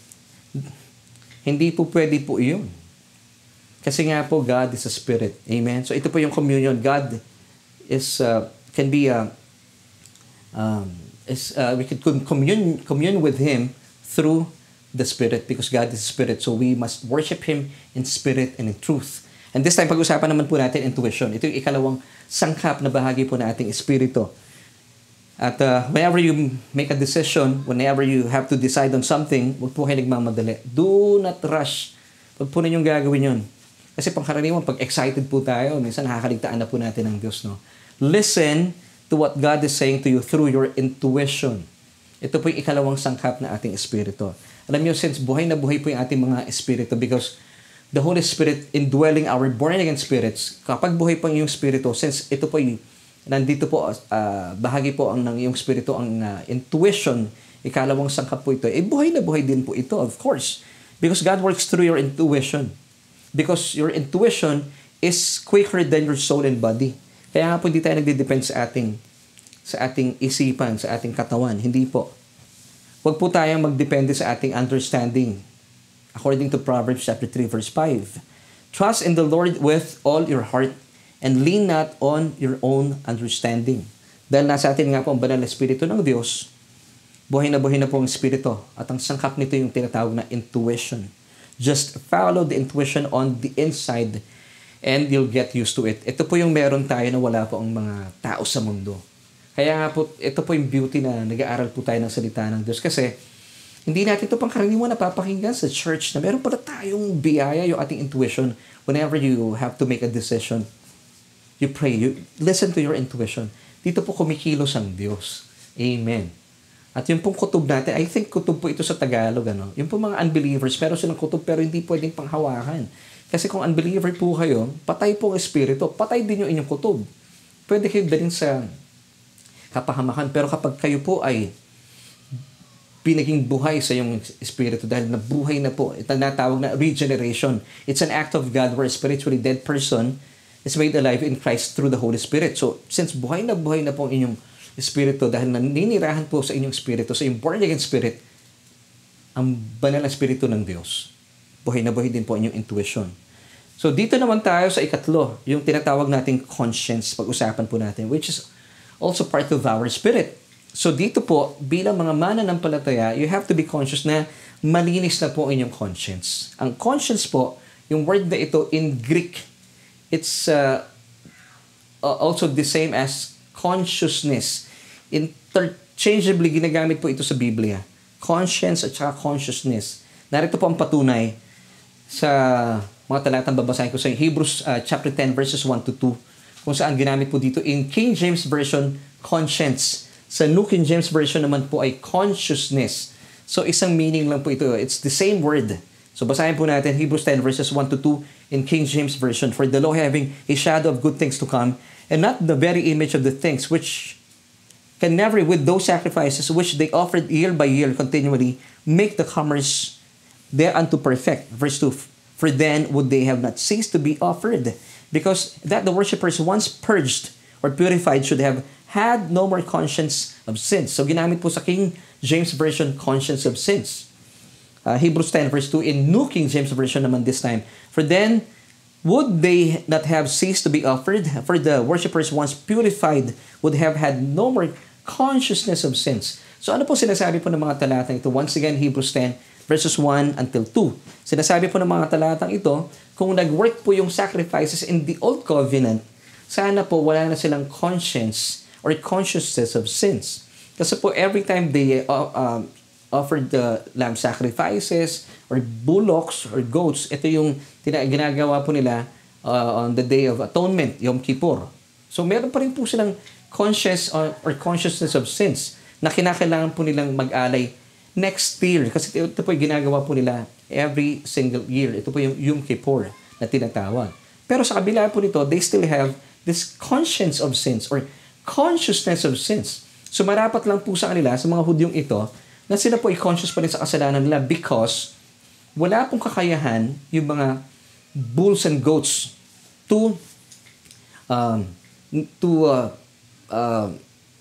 Hindi po pwede po iyon. Kasi nga po, God is a spirit. Amen? So ito po yung communion. God is, uh, can be, uh, um, is, uh, we can commune, commune with Him through the Spirit because God is Spirit. So we must worship Him in spirit and in truth. And this time, pag-usapan naman po natin intuition. Ito yung ikalawang sangkap na bahagi po na ating espiritu. At uh, whenever you make a decision, whenever you have to decide on something, huwag po kayo nagmamadali. Do not rush. Huwag po ninyong gagawin yun. Kasi pangkaraniwan, pag excited po tayo, minsan nakakaligtaan na po natin ng Diyos, no? Listen to what God is saying to you through your intuition. Ito po yung ikalawang sangkap na ating espiritu. Alam niyo, since buhay na buhay po yung ating mga espiritu, because the Holy Spirit indwelling our born-again spirits, kapag buhay po yung espiritu, since ito po yung nandito po, uh, bahagi po ang ng iyong spirito, ang uh, intuition, ikalawang sangkap po ito, eh buhay na buhay din po ito, of course. Because God works through your intuition. Because your intuition is quicker than your soul and body. Kaya nga po hindi tayo nagdidepend sa ating, sa ating isipan, sa ating katawan. Hindi po. Huwag po tayong magdepende sa ating understanding. According to Proverbs chapter three, verse five. Trust in the Lord with all your heart and lean not on your own understanding. Dahil nasa atin nga po ang banal na Espiritu ng Diyos, buhay na buhay na po ang Espiritu. At ang sangkap nito yung tinatawag na intuition. Just follow the intuition on the inside and you'll get used to it. Ito po yung meron tayo na wala po ang mga tao sa mundo. Kaya nga po, ito po yung beauty na nag-aaral po tayo ng salita ng Diyos. Kasi hindi natin ito pangkaraniwan napapakinggan sa church na meron pala tayong biyaya, yung ating intuition whenever you have to make a decision. You pray, you listen to your intuition. Dito po kumikilos ang Diyos. Amen. At yung pong kutob natin, I think kutob po ito sa Tagalog, ano? Yung pong mga unbelievers, pero silang kutob pero hindi pwedeng panghawakan. Kasi kung unbeliever po kayo, patay po ang espiritu, patay din yung inyong kutob. Pwede kayo dalhin sa kapahamakan, pero kapag kayo po ay pinaging buhay sa iyong espiritu dahil nabuhay na po, ito natawag na regeneration. It's an act of God where a spiritually dead person is made alive in Christ through the Holy Spirit. So, since buhay na buhay na po ang inyong espiritu dahil naninirahan po sa inyong espiritu, sa inyong born-again spirit, ang banal na espiritu ng Diyos. Buhay na buhay din po ang inyong intuition. So, dito naman tayo sa ikatlo, yung tinatawag nating conscience, pag-usapan po natin, which is also part of our spirit. So, dito po, bilang mga mananampalataya, you have to be conscious na malinis na po ang inyong conscience. Ang conscience po, yung word na ito in Greek, it's uh, uh, also the same as consciousness. Interchangeably ginagamit po ito sa Biblia. Conscience at saka consciousness. Narito po ang patunay sa mga talatang babasahin ko sa Hebrews uh, chapter ten verses one to two, kung saan ginamit po dito in King James Version, conscience. Sa New King James Version naman po ay consciousness. So isang meaning lang po ito. It's the same word. So basahin po natin Hebrews ten verses one to two in King James Version. For the law having a shadow of good things to come, and not the very image of the things which can never, with those sacrifices which they offered year by year continually, make the comers thereunto perfect. Verse two, for then would they have not ceased to be offered, because that the worshippers once purged or purified should have had no more conscience of sins. So ginamit po sa King James Version, conscience of sins. Uh, Hebrews ten verse two in New King James Version naman this time. For then would they not have ceased to be offered? For the worshippers once purified would have had no more consciousness of sins. So ano po sinasabi po ng mga talatang ito? Once again, Hebrews ten verses one until two. Sinasabi po ng mga talatang ito, kung nag-work po yung sacrifices in the Old Covenant, sana po wala na silang conscience or consciousness of sins. Kasi po every time they uh, um, offered the lamb sacrifices or bullocks or goats, ito yung tina- ginagawa po nila uh, on the Day of Atonement, Yom Kippur. So meron pa rin po silang conscious or, or consciousness of sins na kinakailangan po nilang mag-alay next year. Kasi ito, ito po yung ginagawa po nila every single year. Ito po yung Yom Kippur na tinatawag. Pero sa kabila po nito, they still have this conscience of sins or consciousness of sins. So marapat lang po sa kanila, sa mga Hudyong ito, na sila po ay conscious pa rin sa kasalanan nila because wala pong kakayahan yung mga bulls and goats to um, to uh, uh,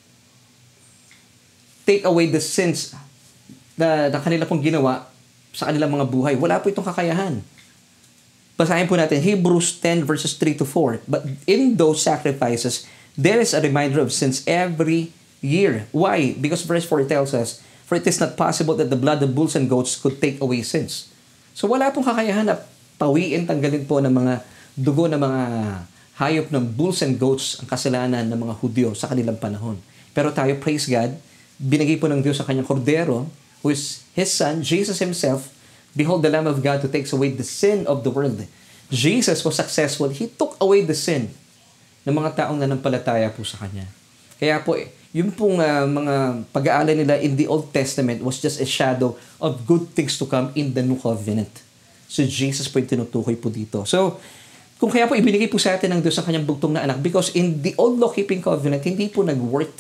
take away the sins na, na kanila pong ginawa sa kanilang mga buhay. Wala po itong kakayahan. Basahin po natin Hebrews ten verses three to four. But in those sacrifices, there is a reminder of sins every year. Why? Because verse four tells us, for it is not possible that the blood of bulls and goats could take away sins. So wala pong kakayahan na pawiin, tanggalin po ng mga dugo ng mga hayop ng bulls and goats ang kasalanan ng mga Hudyo sa kanilang panahon. Pero tayo, praise God, binigay po ng Diyos sa kanyang kordero, who is His Son, Jesus Himself. Behold the Lamb of God who takes away the sin of the world. Jesus was successful. He took away the sin ng mga taong nanampalataya po sa Kanya. Kaya po, yung pong uh, mga pag-aalala nila in the Old Testament was just a shadow of good things to come in the New Covenant. So Jesus po yung tinutukoy po dito. So, kung kaya po ibinigay po sa atin ng Diyos ang Kanyang bugtong na anak, because in the Old Law-Keeping Covenant, hindi po nag-work.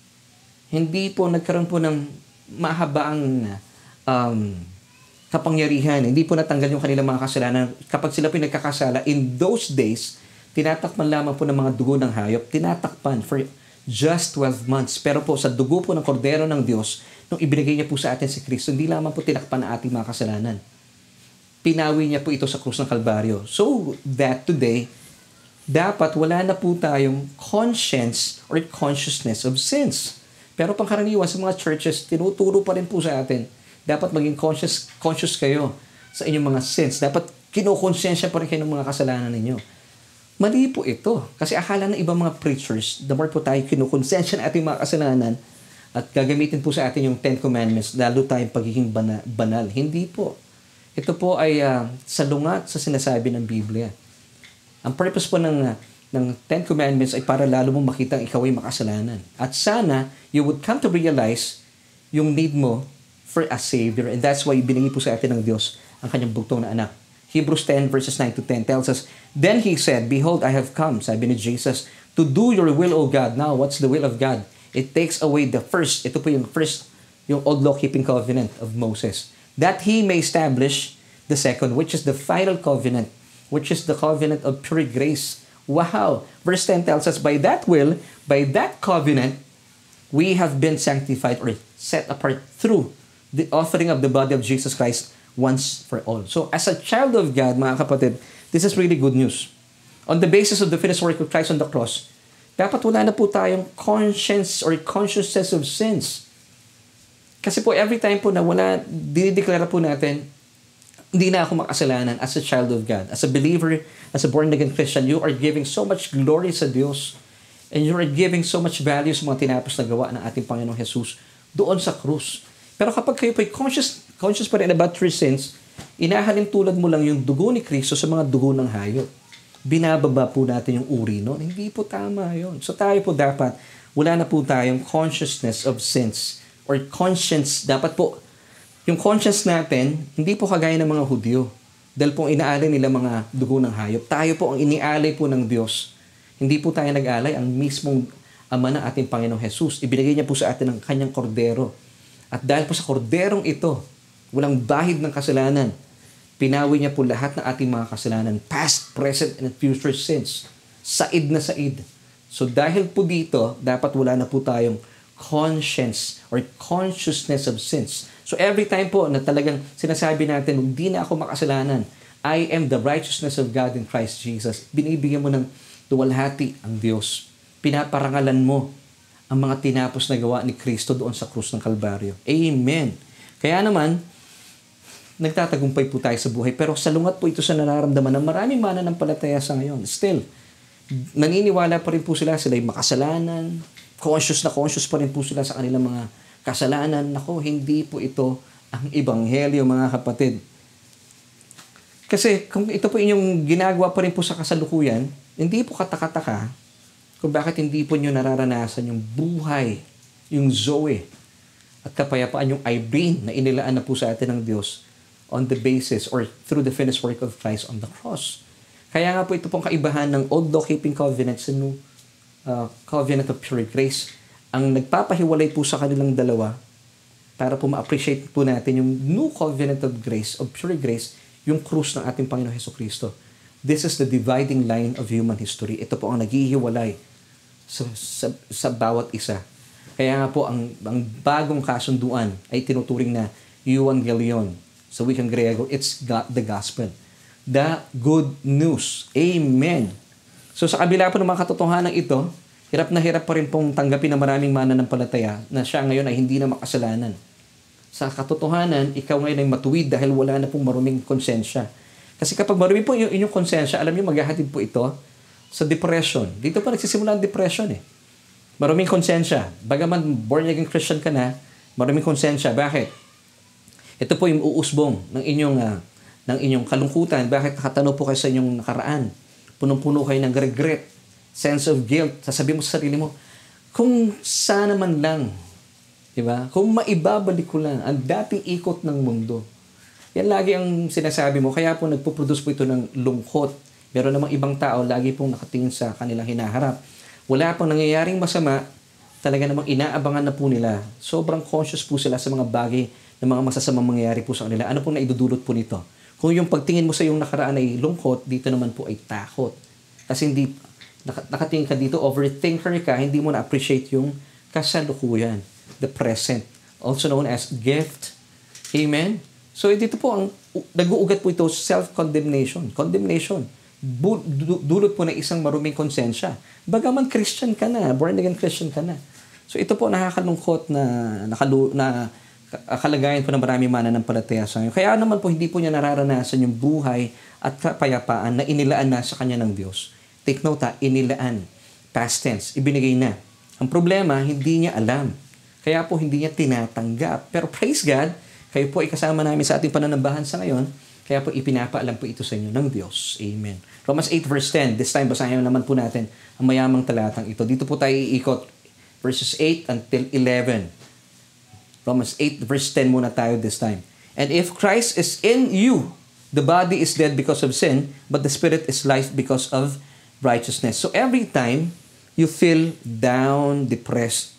Hindi po nagkaroon po ng mahabaang um, kapangyarihan. Hindi po natanggal yung kanilang mga kasalanan. Kapag sila po nagkakasala, in those days, tinatakpan lamang po ng mga dugo ng hayop. Tinatakpan for just twelve months. Pero po sa dugo po ng kordero ng Diyos, nung ibinigay niya po sa atin si Kristo, hindi lamang po tinakpan ang ating mga kasalanan. Pinawi niya po ito sa krus ng Kalbaryo. So that today, dapat wala na po tayong conscience or consciousness of sins. Pero pangkaraniwan sa mga churches, tinuturo pa rin po sa atin, dapat maging conscious, conscious kayo sa inyong mga sins. Dapat kinukonsensya pa rin kayo ng mga kasalanan ninyo. Mali po ito. Kasi akala ng ibang mga preachers, the more po tayo kinukonsensya ng ating mga kasalanan at gagamitin po sa atin yung Ten Commandments, lalo tayong pagiging bana- banal. Hindi po. Ito po ay uh, salungat sa sinasabi ng Biblia. Ang purpose po ng, uh, ng Ten Commandments ay para lalo mong makita ang ikaw ay makasalanan. At sana, you would come to realize yung need mo for a Savior. And that's why binigay po sa atin ng Diyos ang kanyang bugtong na anak. Hebrews ten verses nine to ten tells us, Then He said, Behold, I have come, sabi ni Jesus, to do your will, O God. Now, what's the will of God? It takes away the first, ito po yung first, yung old law-keeping covenant of Moses, that He may establish the second, which is the final covenant, which is the covenant of pure grace. Wow! Verse ten tells us, By that will, by that covenant, we have been sanctified or set apart through the offering of the body of Jesus Christ once for all. So, as a child of God, mga kapatid, this is really good news. On the basis of the finished work of Christ on the cross, dapat wala na po tayong conscience or consciousness of sins. Kasi po, every time po na wala, dinideklara po natin, hindi na ako makasalanan as a child of God. As a believer, as a born-again Christian, you are giving so much glory sa Diyos and you are giving so much value sa mga tinapos na gawa ng ating Panginoong Jesus doon sa krus. Pero kapag kayo po'y conscious, conscious pa rin about your sins, inahalin tulad mo lang yung dugo ni Kristo sa mga dugo ng hayop. Binababa po natin yung uri nun. Hindi po tama yun. So tayo po dapat, wala na po tayong consciousness of sins or conscience. Dapat po, yung conscience natin, hindi po kagaya ng mga Hudyo. Dahil po inaalay nila mga dugo ng hayop. Tayo po ang inialay po ng Diyos. Hindi po tayo nag-alay. Ang mismong Ama ng ating Panginoong Jesus, ibinigay niya po sa atin ang kanyang kordero. At dahil po sa korderong ito, walang bahid ng kasalanan, pinawi niya po lahat ng ating mga kasalanan, past, present, and future sins. Said na said. So dahil po dito, dapat wala na po tayong conscience or consciousness of sins. So every time po na talagang sinasabi natin, hindi na ako makasalanan, I am the righteousness of God in Christ Jesus. Binibigyan mo ng tuwalhati ang Diyos. Pinaparangalan mo ang mga tinapos na gawa ni Kristo doon sa krus ng Kalbaryo. Amen. Kaya naman, nagtatagumpay po tayo sa buhay. Pero salungat po ito sa nararamdaman ng maraming mananampalataya sa ngayon. Still, naniniwala pa rin po sila, sila ay makasalanan, conscious na conscious pa rin po sila sa kanilang mga kasalanan. Nako, hindi po ito ang ebanghelyo, mga kapatid. Kasi kung ito po inyong ginagawa pa rin po sa kasalukuyan, hindi po katakataka kung bakit hindi po nyo nararanasan yung buhay, yung Zoe, at kapayapaan, yung Irene na inilaan na po sa atin ng Diyos on the basis or through the finished work of Christ on the cross. Kaya nga po ito pong kaibahan ng Old Law-Keeping Covenant sa New uh, Covenant of Pure Grace. Ang nagpapahiwalay po sa kanilang dalawa para po ma-appreciate po natin yung New Covenant of Grace, of Pure Grace, yung krus ng ating Panginoon Jesucristo. This is the dividing line of human history. Ito po ang naghihiwalay sa, sa, sa bawat isa. Kaya nga po, ang, ang bagong kasunduan ay tinuturing na Evangelion. Sa wikang Griego, it's God, the gospel. The good news. Amen. So sa kabila po ng mga katotohanan ito, hirap na hirap pa rin pong tanggapin ng maraming mananampalataya na siya ngayon ay hindi na makasalanan. Sa katotohanan, ikaw ngayon ay matuwid dahil wala na pong maruming konsensya. Kasi kapag marumi po yung inyong konsensya, alam niyo maghahatid po ito sa depression. Dito pa nagsisimula ang depression eh. Maraming konsensya. Bagaman born again Christian ka na, maraming konsensya. Bakit? Ito po yung uusbong ng inyong uh, ng inyong kalungkutan. Bakit nakatano po kayo sa inyong nakaraan? Punong-puno kayo ng regret, sense of guilt. Sasabihin mo sa sarili mo, kung sana man lang, di ba? Kung maibabalik ko lang ang dating ikot ng mundo. Yan lagi ang sinasabi mo. Kaya po nagpo-produce po ito ng lungkot. Meron namang ibang tao, lagi pong nakatingin sa kanilang hinaharap. Wala pang nangyayaring masama, talaga namang inaabangan na po nila. Sobrang conscious po sila sa mga bagay na mga masasamang mangyayari po sa kanila. Ano pong naidudulot po nito? Kung yung pagtingin mo sa yung nakaraan ay lungkot, dito naman po ay takot. Kasi hindi, nakatingin ka dito, overthinker ka, hindi mo na-appreciate yung kasalukuyan, the present, also known as gift. Amen? So, dito po, ang nag-uugat po ito, self-condemnation. Condemnation. Bu- dulot po na isang maruming konsensya. Bagaman Christian ka na, born again Christian ka na. So, ito po nakakalungkot na, nakalu- na kalagayan po ng maraming mananampalataya sa inyo. Kaya naman po, hindi po niya nararanasan yung buhay at kapayapaan na inilaan na sa kanya ng Diyos. Take note ha, inilaan. Past tense, ibinigay na. Ang problema, hindi niya alam. Kaya po, hindi niya tinatanggap. Pero praise God, kayo po ay kasama namin sa ating pananambahan sa ngayon. Kaya po, ipinapaalam po ito sa inyo ng Diyos. Amen. Romans eight verse ten. This time, basahin naman po natin ang mayamang talatang ito. Dito po tayo iikot. Verses eight until eleven. Romans eight verse ten muna tayo this time. And if Christ is in you, the body is dead because of sin, but the spirit is life because of righteousness. So every time you feel down, depressed,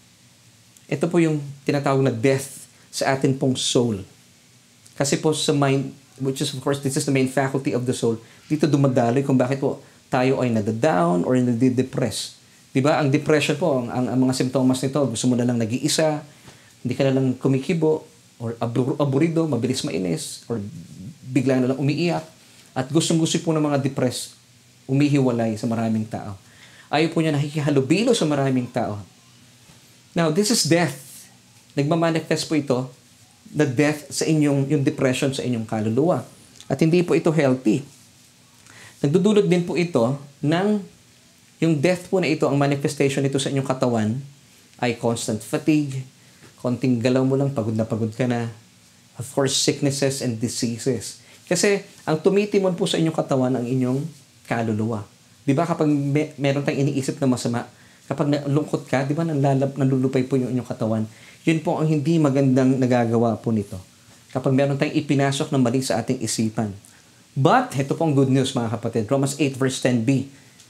ito po yung tinatawag na death sa atin pong soul. Kasi po sa mind, which is of course, this is the main faculty of the soul, dito dumadaloy kung bakit po tayo ay nadadown or nadidepress. Diba? Ang depression po, ang, ang, ang mga simptomas nito, gusto mo na lang nag-iisa, hindi ka na lang kumikibo, or abur- aburido, mabilis mainis, or bigla na lang umiiyak, at gustong-gusto po ng mga depressed, umihiwalay sa maraming tao. Ayaw po niya nakikihalubilo sa maraming tao. Now, this is death. Nagmamanifest po ito, the death sa inyong, yung depression sa inyong kaluluwa. At hindi po ito healthy. Nagdudulot din po ito ng, yung death po na ito, ang manifestation nito sa inyong katawan, ay constant fatigue, konting galaw mo lang, pagod na pagod ka na. Of course, sicknesses and diseases. Kasi, ang tumitimon po sa inyong katawan, ang inyong kaluluwa. Di ba kapag may, meron tayong iniisip na masama, kapag nalungkot ka, di ba nanlalab, nalulupay po yung inyong katawan, yun po ang hindi magandang nagagawa po nito. Kapag meron tayong ipinasok na mali sa ating isipan. But, ito pong good news mga kapatid. Romans eight verse ten b.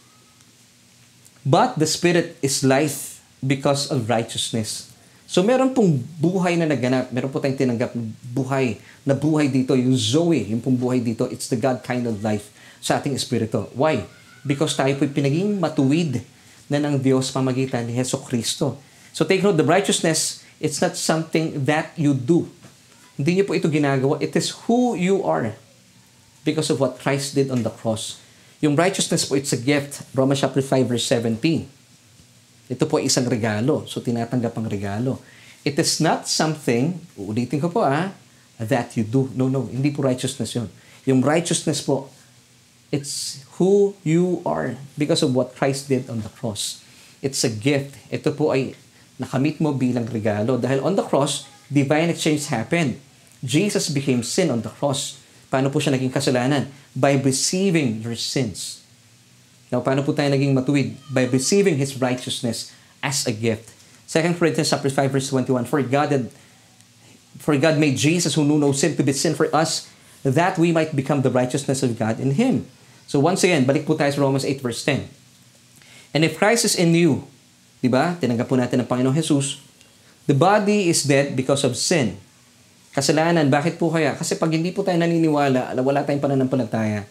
But the Spirit is life because of righteousness. So, meron pong buhay na naganap. Meron po tayong tinanggap buhay. Na buhay dito, yung Zoe, yung pong buhay dito, it's the God kind of life sa ating espiritu. Why? Because tayo po'y pinaging matuwid na ng Diyos pamagitan ni Hesus Kristo. So, take note, the righteousness, it's not something that you do. Hindi niyo po ito ginagawa. It is who you are because of what Christ did on the cross. Yung righteousness po, it's a gift. Romans chapter five verse seventeen. Ito po ay isang regalo. So, tinatanggap ang regalo. It is not something, uulitin ko po ah, that you do. No, no. Hindi po righteousness yun. Yung righteousness po, it's who you are because of what Christ did on the cross. It's a gift. Ito po ay nakamit mo bilang regalo. Dahil on the cross, divine exchange happened. Jesus became sin on the cross. Paano po siya naging kasalanan? By receiving your sins. Now, paano po tayo naging matuwid? By receiving His righteousness as a gift. Second Corinthians chapter five verse twenty-one. For God, had, for God made Jesus who knew no sin to be sin for us, that we might become the righteousness of God in Him. So once again, balik po tayo sa Romans eight verse ten. And if Christ is in you, di ba? Tinanggap po natin ang Panginoong Jesus. The body is dead because of sin. Kasalanan, bakit po kaya? Kasi pag hindi po tayo naniniwala, wala tayong pananampalataya,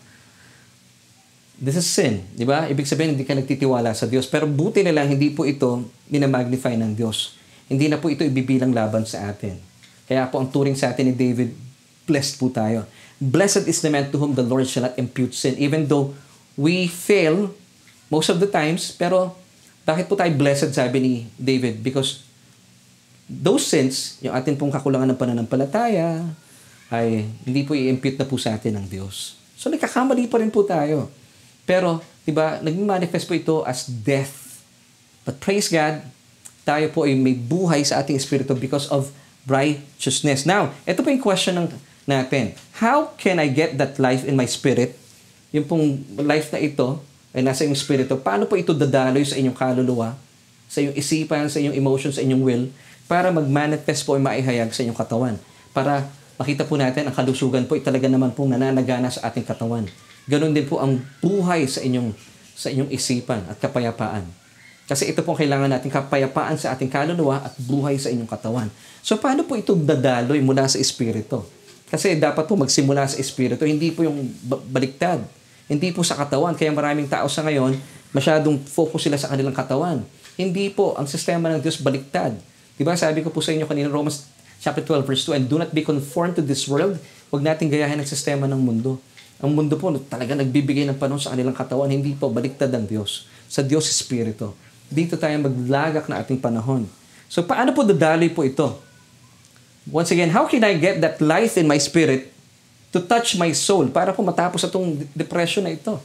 this is sin, di ba? Ibig sabihin, hindi ka nagtitiwala sa Diyos. Pero buti na lang, hindi po ito minamagnify ng Diyos. Hindi na po ito ibibilang laban sa atin. Kaya po ang turing sa atin ni David, blessed po tayo. Blessed is the man to whom the Lord shall not impute sin. Even though we fail most of the times, pero bakit po tayo blessed, sabi ni David? Because those sins, yung atin pong kakulangan ng pananampalataya, ay hindi po i-impute na po sa atin ng Diyos. So nagkakamali pa rin po tayo. Pero, di ba, nag-manifest po ito as death. But praise God, tayo po ay may buhay sa ating espiritu because of righteousness. Now, ito po yung question ng, natin. How can I get that life in my spirit? Yung pong life na ito ay nasa inyong espiritu. Paano po ito dadaloy sa inyong kaluluwa, sa inyong isipan, sa inyong emotions, sa inyong will, para mag-manifest po ay maihayag sa inyong katawan? Para makita po natin ang kalusugan po ay talaga naman pong nananagana sa ating katawan. Ganon din po ang buhay sa inyong, sa inyong isipan at kapayapaan. Kasi ito pong kailangan natin, kapayapaan sa ating kaluluwa at buhay sa inyong katawan. So paano po ito dadaloy mula sa espiritu? Kasi dapat po magsimula sa espiritu, hindi po yung baliktad. Hindi po sa katawan. Kaya maraming tao sa ngayon, masyadong focus sila sa kanilang katawan. Hindi po, ang sistema ng Diyos baliktad. Diba sabi ko po sa inyo kanina, Romans chapter twelve verse two, and do not be conformed to this world. Huwag natin gayahin ang sistema ng mundo. Ang mundo po talaga nagbibigay ng panahon sa kanilang katawan. Hindi po, baliktad ang Diyos. Sa Diyos espiritu. Dito tayo maglagak na ating panahon. So paano po dadaloy po ito? Once again, how can I get that life in my spirit to touch my soul para po matapos itong depression na ito?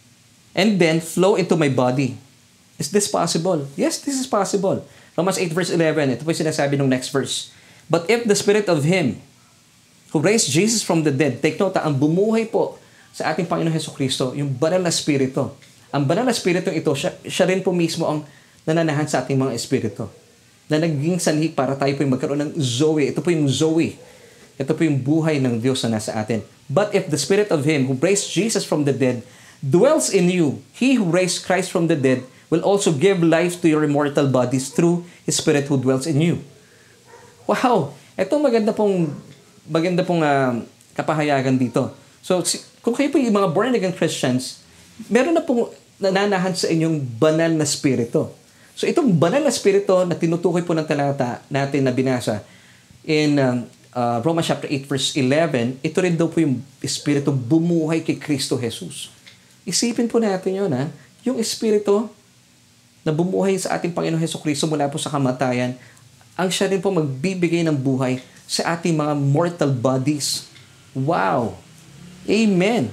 And then flow into my body. Is this possible? Yes, this is possible. Romans eight verse eleven, ito po yung sinasabi ng next verse. But if the spirit of Him who raised Jesus from the dead, take note, ang bumuhay po sa ating Panginoon Hesukristo, yung banal na spirito. Ang banal na spirito ito, siya, siya rin po mismo ang nananahan sa ating mga espiritu. Na naging sanhi para tayo po yung magkaroon ng Zoe. Ito po yung Zoe. Ito po yung buhay ng Diyos na nasa atin. But if the spirit of Him who raised Jesus from the dead dwells in you, He who raised Christ from the dead will also give life to your immortal bodies through His Spirit who dwells in you. Wow! Ito maganda pong, maganda pong uh, kapahayagan dito. So, si, kung kayo po yung mga born-again Christians, meron na pong nananahan sa inyong banal na spirito. So, itong banal na spirito na tinutukoy po ng talata natin na binasa in um, uh, Romans chapter eight verse eleven, ito rin daw po yung espiritu bumuhay kay Kristo Jesus. Isipin po natin yun, ha? Yung espiritu na bumuhay sa ating Panginoon Hesukristo mula po sa kamatayan, ang siya rin po magbibigay ng buhay sa ating mga mortal bodies. Wow! Amen!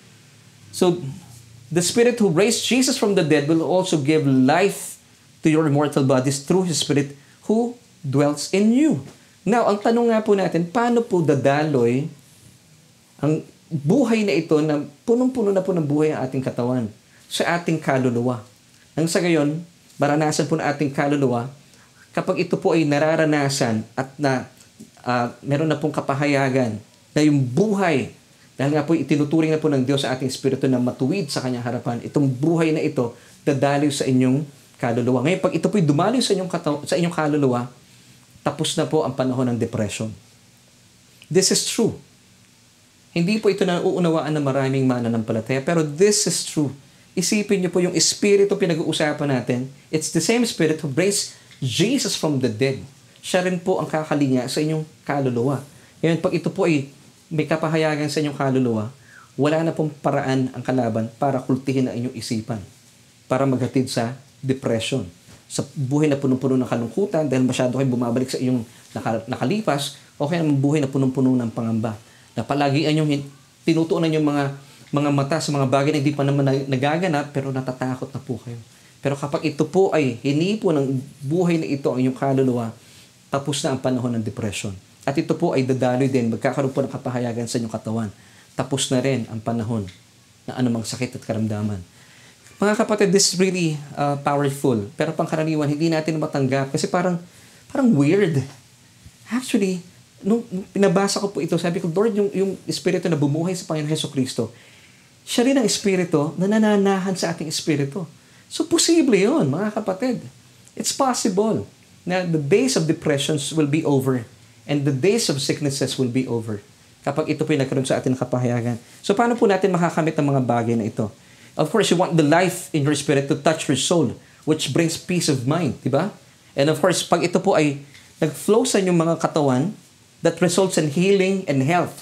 So, the Spirit who raised Jesus from the dead will also give life to your immortal bodies through His Spirit who dwells in you. Now, ang tanong nga po natin, paano po dadaloy ang buhay na ito na punong-puno na po ng buhay ang ating katawan sa ating kaluluwa? Nang sa gayon, maranasan po na ating kaluluwa kapag ito po ay nararanasan at na uh, meron na pong kapahayagan na yung buhay, dahil nga po itinuturing na po ng Diyos sa ating espiritu na matuwid sa kanyang harapan, itong buhay na ito dadaloy sa inyong kaluluwa. Ngayon, pag ito po'y dumaloy sa inyong, kataw- sa inyong kaluluwa, tapos na po ang panahon ng depression. This is true. Hindi po ito na uunawaan ng maraming mananampalataya, pero this is true. Isipin niyo po yung espiritu pinag-uusapan natin. It's the same spirit who raised Jesus from the dead. Siya rin po ang kakalinga sa inyong kaluluwa. Ngayon, pag ito po ay may kapahayagan sa inyong kaluluwa, wala na pong paraan ang kalaban para kultihin ang inyong isipan, para maghatid sa depression, sa buhay na punong-puno ng kalungkutan dahil masyado kayo bumabalik sa inyong nakalipas, o kaya naman buhay na punong-puno ng pangamba, na palagi inyong tinutuunan yung mga, mga mata sa mga bagay na hindi pa naman nagaganap, pero natatakot na po kayo. Pero kapag ito po ay hinipo ng buhay na ito ang inyong kaluluwa, tapos na ang panahon ng depression. At ito po ay dadaloy din, magkakaroon po ng kapahayagan sa inyong katawan. Tapos na rin ang panahon na anumang sakit at karamdaman. Mga kapatid, this is really uh, powerful. Pero pangkaraniwan, hindi natin matanggap kasi parang, parang weird. Actually, nung pinabasa ko po ito, sabi ko, Lord, yung, yung espiritu na bumuhay sa Panginoon Hesukristo, siya rin ang espiritu na nananahan sa ating espiritu. So, posible yun, mga kapatid. It's possible na the days of depressions will be over and the days of sicknesses will be over kapag ito po yung nagkaroon sa atin ng kapahayagan. So, paano po natin makakamit ang mga bagay na ito? Of course, you want the life in your spirit to touch your soul, which brings peace of mind, di ba? And of course, pag ito po ay nag-flow sa inyong mga katawan, that results in healing and health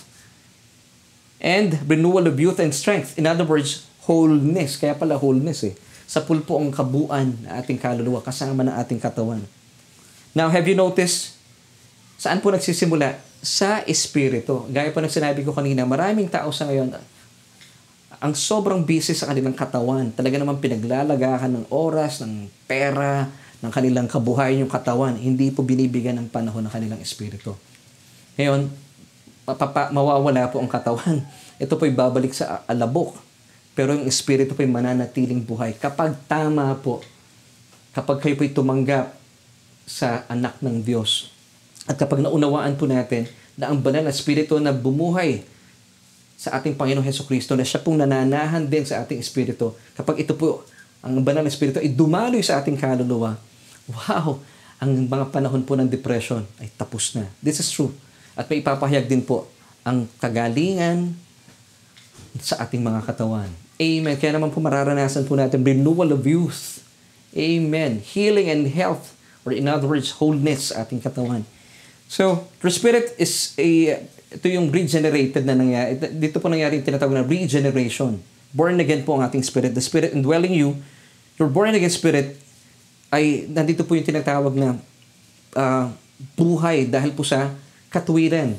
and renewal of youth and strength. In other words, wholeness. Kaya pala wholeness eh. Sa pulpo ang kabuuan na ating kaluluwa kasama ng ating katawan. Now, have you noticed, saan po nagsisimula? Sa espiritu. Gaya po ng sinabi ko kanina, maraming tao sa ngayon, ang sobrang busy sa kanilang katawan. Talaga naman pinaglalagahan ng oras, ng pera, ng kanilang kabuhayan yung katawan. Hindi po binibigyan ng panahon ng kanilang espiritu. Ngayon, mapapa, mawawala po ang katawan. Ito po'y babalik sa alabok. Pero yung espiritu po'y mananatiling buhay. Kapag tama po, kapag kayo po'y tumanggap sa anak ng Diyos, at kapag naunawaan po natin na ang banal na espiritu na bumuhay sa ating Panginoong Hesukristo, na siya pong nananahan din sa ating espiritu, kapag ito po, ang banal na espiritu ay dumaloy sa ating kaluluwa, wow, ang mga panahon po ng depression ay tapos na. This is true. At may ipapahayag din po ang kagalingan sa ating mga katawan. Amen. Kaya naman po mararanasan po natin renewal of youth. Amen. Healing and health, or in other words, wholeness sa ating katawan. So, your spirit is a, ito yung regenerated na nangyari. Dito po nangyari yung tinatawag na regeneration. Born again po ang ating spirit. The spirit indwelling you, your born again spirit, ay nandito po yung tinatawag na uh, buhay dahil po sa katuwiran.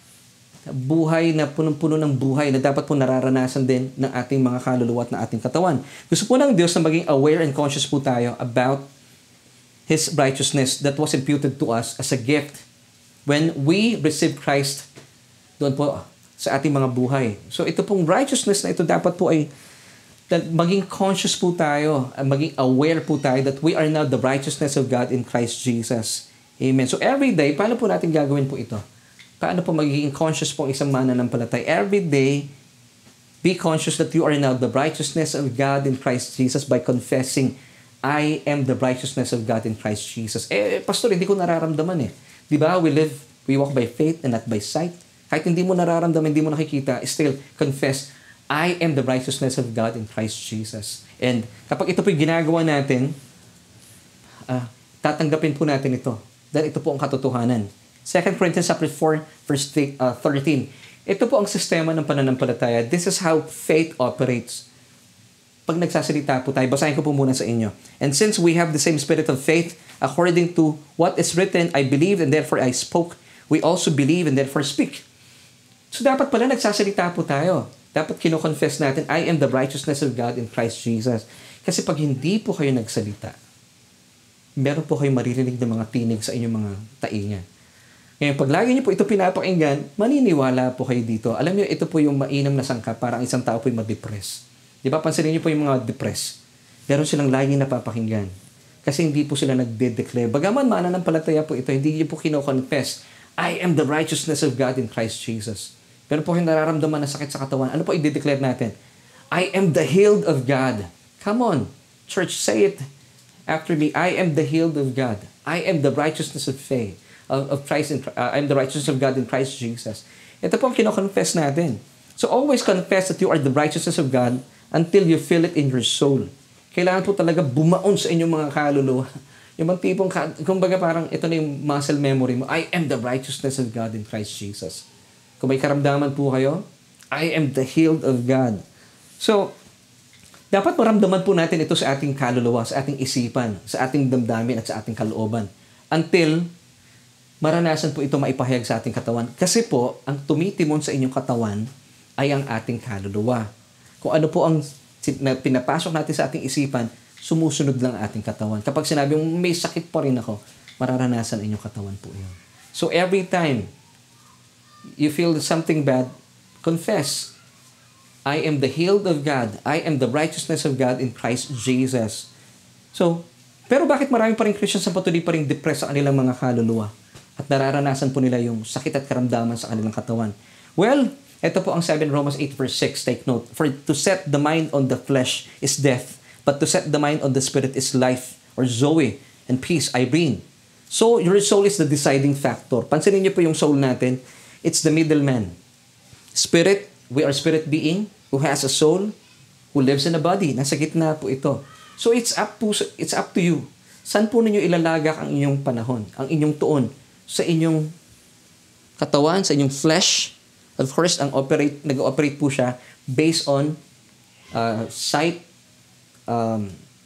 Buhay na punong-puno ng buhay na dapat po nararanasan din ng ating mga kaluluwa at ng ating katawan. Gusto po ng Diyos na maging aware and conscious po tayo about His righteousness that was imputed to us as a gift when we receive Christ doon po sa ating mga buhay. So ito pong righteousness na ito dapat po ay maging conscious po tayo, maging aware po tayo that we are now the righteousness of God in Christ Jesus. Amen. So every day, paano po natin gagawin po ito? Paano po magiging conscious po ang isang mananampalatay? Every day, be conscious that you are now the righteousness of God in Christ Jesus by confessing, I am the righteousness of God in Christ Jesus. Eh, pastor, hindi ko nararamdaman eh. Di ba? We live, we walk by faith and not by sight. Kahit hindi mo nararamdaman, hindi mo nakikita, still confess, I am the righteousness of God in Christ Jesus. And kapag ito po'y ginagawa natin, uh, tatanggapin po natin ito. Dahil ito po ang katotohanan. Second Corinthians four, verse thirteen. Ito po ang sistema ng pananampalataya. This is how faith operates. Pag nagsasalita po tayo, basahin ko po muna sa inyo. And since we have the same spirit of faith, according to what is written, I believed and therefore I spoke. We also believe and therefore speak. So dapat pala nagsasalita po tayo. Dapat kino-confess natin, I am the righteousness of God in Christ Jesus. Kasi pag hindi po kayo nagsalita, meron po kayo maririnig ng mga tinig sa inyong mga tainga. Ngayon, pag lagi niyo po ito pinapakinggan, maniniwala po kayo dito. Alam niyo, ito po yung mainam na sangka para ang isang tao po yung ma-depress. Di ba? Pansinin niyo po yung mga depressed. Meron silang lagi napapakinggan. Kasi hindi po sila nagde-declare. Bagaman mananampalataya po ito, hindi niyo po kino-confess, I am the righteousness of God in Christ Jesus. Pero po yung nararamdaman na sakit sa katawan, ano po i-declare natin? I am the healed of God. Come on, church, say it after me. I am the healed of God. I am the righteousness of faith, of, of Christ. In, uh, I am the righteousness of God in Christ Jesus. Ito po ang kino-confess natin. So always confess that you are the righteousness of God until you feel it in your soul. Kailangan po talaga bumaon sa inyong mga kaluluwa. Yung mga tipong, kumbaga parang ito na yung muscle memory mo. I am the righteousness of God in Christ Jesus. Kung may karamdaman po kayo, I am the healed of God. So, dapat maramdaman po natin ito sa ating kaluluwa, sa ating isipan, sa ating damdamin at sa ating kalooban. Until maranasan po ito maipahayag sa ating katawan. Kasi po, ang tumitimon sa inyong katawan ay ang ating kaluluwa. Kung ano po ang pinapasok natin sa ating isipan, sumusunod lang ating katawan. Kapag sinabi mong may sakit pa rin ako, mararanasan inyong katawan po yun. So every time you feel something bad, confess, I am the healed of God. I am the righteousness of God in Christ Jesus. So, pero bakit marami pa rin Christians na patuloy pa rin depressed sa kanilang mga kaluluwa? At nararanasan po nila yung sakit at karamdaman sa kanilang katawan. Well, ito po ang sabi in Romans eight verse six, take note. For to set the mind on the flesh is death, but to set the mind on the spirit is life, or Zoe, and peace, I bring. So, your soul is the deciding factor. Pansinin niyo po yung soul natin. It's the middleman. Spirit, we are spirit being who has a soul, who lives in a body. Nasa gitna po ito. So it's up po, it's up to you. Saan po ninyo ilalagak ang inyong panahon, ang inyong tuon? Sa inyong katawan, sa inyong flesh. Of course, ang operate, nag-operate po siya based on uh, sight, um,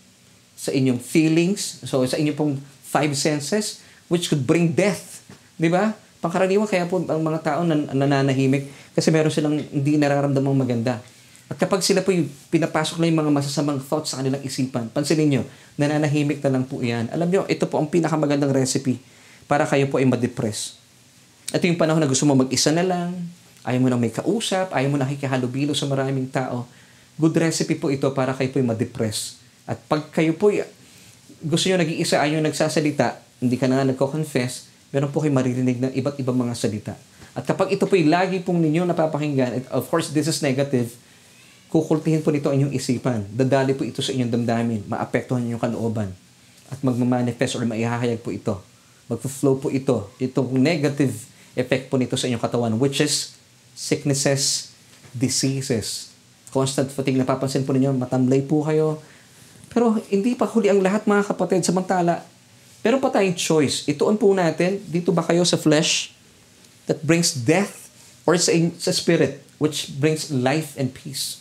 sa inyong feelings, so sa inyong pong five senses, which could bring death. Di ba? Pangkaraniwan kaya po ang mga tao nan- nananahimik kasi meron silang hindi nararamdamang maganda. At kapag sila po yung pinapasok na yung mga masasamang thoughts sa kanilang isipan, pansinin nyo, nananahimik na lang po yan. Alam nyo, ito po ang pinakamagandang recipe para kayo po ay ma-depress. Ito yung panahon na gusto mo mag-isa na lang, ayaw mo na may kausap, ayaw mo na kikihalubilo sa maraming tao. Good recipe po ito para kayo po ay ma-depress. At pag kayo po gusto nyo nag-iisa, ayaw nagsasalita, hindi ka na nga nagko-confess, meron po kayo maririnig ng iba't ibang mga salita. At kapag ito po ay lagi pong ninyo napapakinggan, and of course, this is negative, kukultihin po nito inyong isipan. Dadali po ito sa inyong damdamin, maapektuhan inyong kalooban. At magmamanifest or maihahayag po ito. Magpo-flow po ito. Itong negative effect po nito sa inyong katawan, which is sicknesses, diseases. Constant fatigue, napapansin po ninyo, matamlay po kayo. Pero hindi pa huli ang lahat mga kapatid, samantala, meron pa tayong choice. Ituon po natin, dito ba kayo sa flesh that brings death or sa, sa spirit which brings life and peace?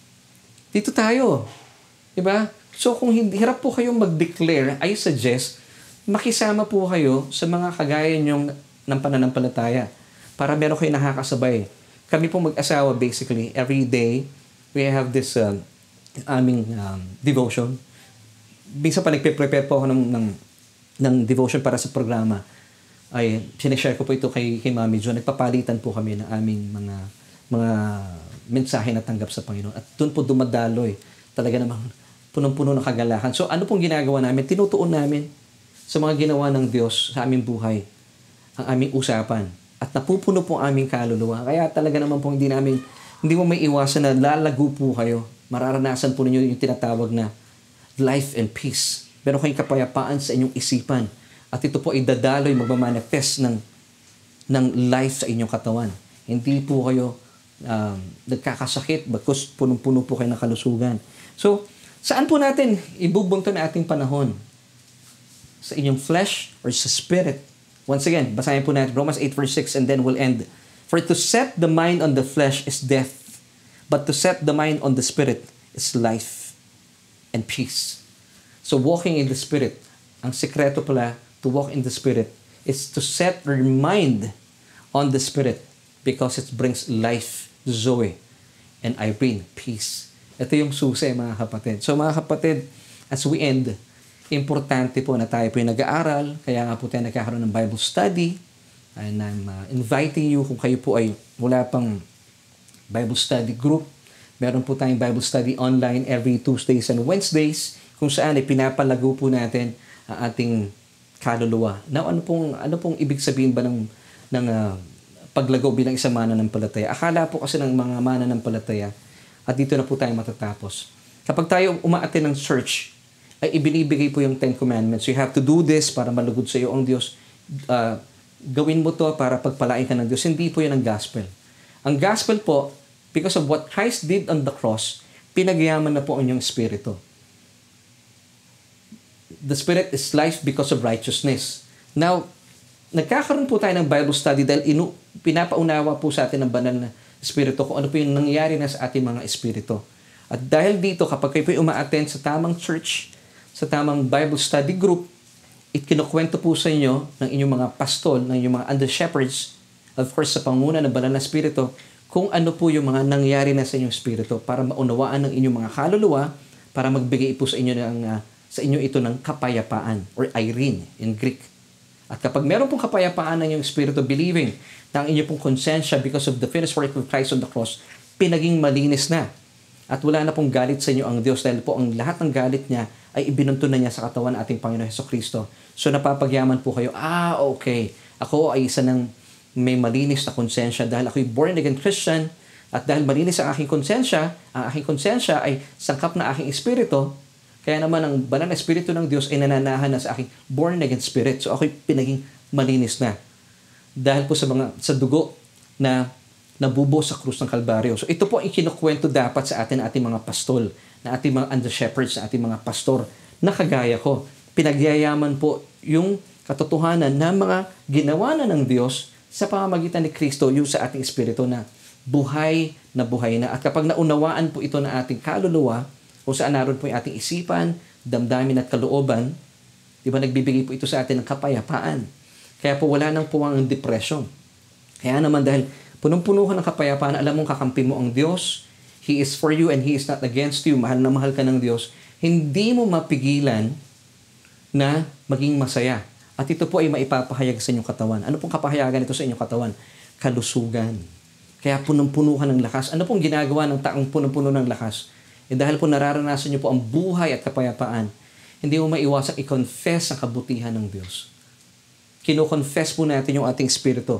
Dito tayo. Diba? So kung hindi, hirap po kayong mag-declare, I suggest, makisama po kayo sa mga kagaya nyong ng pananampalataya para meron kayo nakakasabay. Kami po mag-asawa basically, every day, we have this um, aming um, devotion. Minsan pa nagpe-prepare po ako ng, ng, ng devotion para sa programa. Ay, sinishare ko po ito kay, kay Mami Jo. Nagpapalitan po kami ng aming mga mga mensahe na tanggap sa Panginoon. At doon po dumadaloy. Talaga namang punong-puno ng kagalakan. So ano pong ginagawa namin? Tinutuon namin sa mga ginawa ng Diyos sa aming buhay. Ang aming usapan. At napupuno po ang aming kaluluwa. Kaya talaga naman po hindi namin, hindi mo may iwasan na lalago po kayo. Mararanasan po ninyo yung tinatawag na life and peace. Meron kayong kapayapaan sa inyong isipan. At ito po ay dadaloy, magmamanifest ng, ng life sa inyong katawan. Hindi po kayo um, nagkakasakit, bagkus punong-puno po kayo ng kalusugan. So, saan po natin ibubunto na ating panahon? Sa inyong flesh or sa spirit? Once again, basahin po natin Romans eight verse six and then we'll end. For to set the mind on the flesh is death, but to set the mind on the Spirit is life and peace. So walking in the Spirit, ang sekreto pala to walk in the Spirit is to set your mind on the Spirit because it brings life, Zoe, and Irene, peace. Ito yung susi mga kapatid. So mga kapatid, as we end, importante po na tayo po yung nag-aaral, kaya nga po tayo nagkakaroon ng Bible study, and I'm uh, inviting you kung kayo po ay wala pang Bible study group. Meron po tayong Bible study online every Tuesdays and Wednesdays kung saan ay pinapalago po natin ang ating kaluluwa. Now, ano pong, ano pong ibig sabihin ba ng, ng uh, paglago bilang isang mananampalataya? Akala po kasi ng mga mananampalataya at dito na po tayo matatapos. Kapag tayo umaattend ng church, ay ibinibigay po yung Ten Commandments. You have to do this para malugod sa iyo ang Diyos. Uh, gawin mo to para pagpalain ka ng Diyos. Hindi po yan ang gospel. Ang gospel po, because of what Christ did on the cross, pinagyaman na po ang inyong spirito. The Spirit is life because of righteousness. Now, nagkakaroon po tayo ng Bible study dahil inu, pinapaunawa po sa atin ng banal na spirito kung ano po yung nangyayari na sa ating mga espiritu. At dahil dito, kapag kayo po uma-attend sa tamang church, sa tamang Bible study group, ikinukwento po sa inyo ng inyong mga pastol, ng inyong mga under-shepherds, of course, sa panguna ng banal na spirito, kung ano po yung mga nangyari na sa inyong spirito para maunawaan ng inyong mga kaluluwa, para magbigay po sa inyo ng, uh, sa inyo ito ng kapayapaan, or Irene in Greek. At kapag meron pong kapayapaan ng inyong spirito, believing na ang inyong pong konsensya because of the finished work of Christ on the cross, pinaging malinis na. At wala na pong galit sa inyo ang Diyos dahil po ang lahat ng galit niya ay ibinunto na niya sa katawan ng ating Panginoon Hesukristo. So napapagyaman po kayo, ah, okay, ako ay isa ng may malinis na konsensya dahil ako'y born again Christian at dahil malinis ang aking konsensya, ang aking konsensya ay sangkap na aking espiritu, kaya naman ang banal na espiritu ng Diyos ay nananahan na sa aking born again spirit. So ako'y pinaging malinis na dahil po sa mga sa dugo na nabubo sa krus ng Kalbaryo. So ito po ang ikinukwento dapat sa atin ating mga pastol, na ating mga under-shepherds, na ating mga pastor na kagaya ko. Pinagyayaman po yung katotohanan na mga ginawa na ng Diyos sa pamamagitan ni Kristo, yung sa ating espiritu na buhay na buhay na. At kapag naunawaan po ito na ating kaluluwa, kung saan naroon po yung ating isipan, damdamin at kalooban, di ba nagbibigay po ito sa atin ng kapayapaan. Kaya po wala nang puwang ang depression. Kaya naman dahil punong-puno ka ng kapayapaan, alam mong kakampi mo ang Diyos, He is for you and He is not against you, mahal na mahal ka ng Diyos, hindi mo mapigilan na maging masaya. At ito po ay maipapahayag sa inyong katawan. Ano pong kapahayagan ito sa inyong katawan? Kalusugan. Kaya punong-puno ka ng lakas. Ano pong ginagawa ng taong punong-puno ng lakas? Eh dahil po nararanasan niyo po ang buhay at kapayapaan, hindi mo maiwasang i-confess ang kabutihan ng Diyos. Kino-confess po natin yung ating spirito.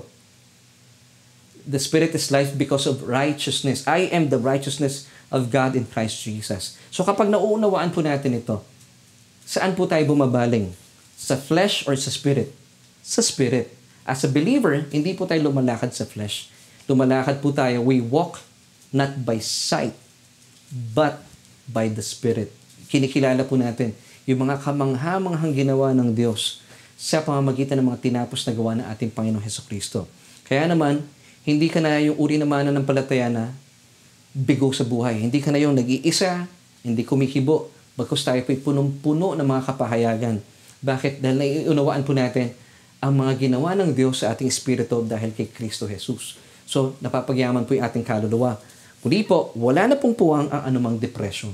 The Spirit is life because of righteousness. I am the righteousness of God in Christ Jesus. So kapag nauunawaan po natin ito, saan po tayo bumabaling? Sa flesh or sa spirit? Sa spirit. As a believer, hindi po tayo lumalakad sa flesh. Lumalakad po tayo, we walk not by sight, but by the Spirit. Kinikilala po natin yung mga kamangha-manghang ginawa ng Diyos sa pamamagitan ng mga tinapos na gawa ng ating Panginoong Hesukristo. Kaya naman, hindi ka na yung uri na mananampalataya na bigo sa buhay. Hindi ka na yung nag-iisa, hindi kumikibo, bagkus tayo po'y punong-puno ng mga kapahayagan. Bakit? Dahil naiunawaan po natin ang mga ginawa ng Diyos sa ating espiritu dahil kay Kristo Jesus. So, napapagyaman po yung ating kaluluwa. Muli po, wala na pong puwang ang anumang depression.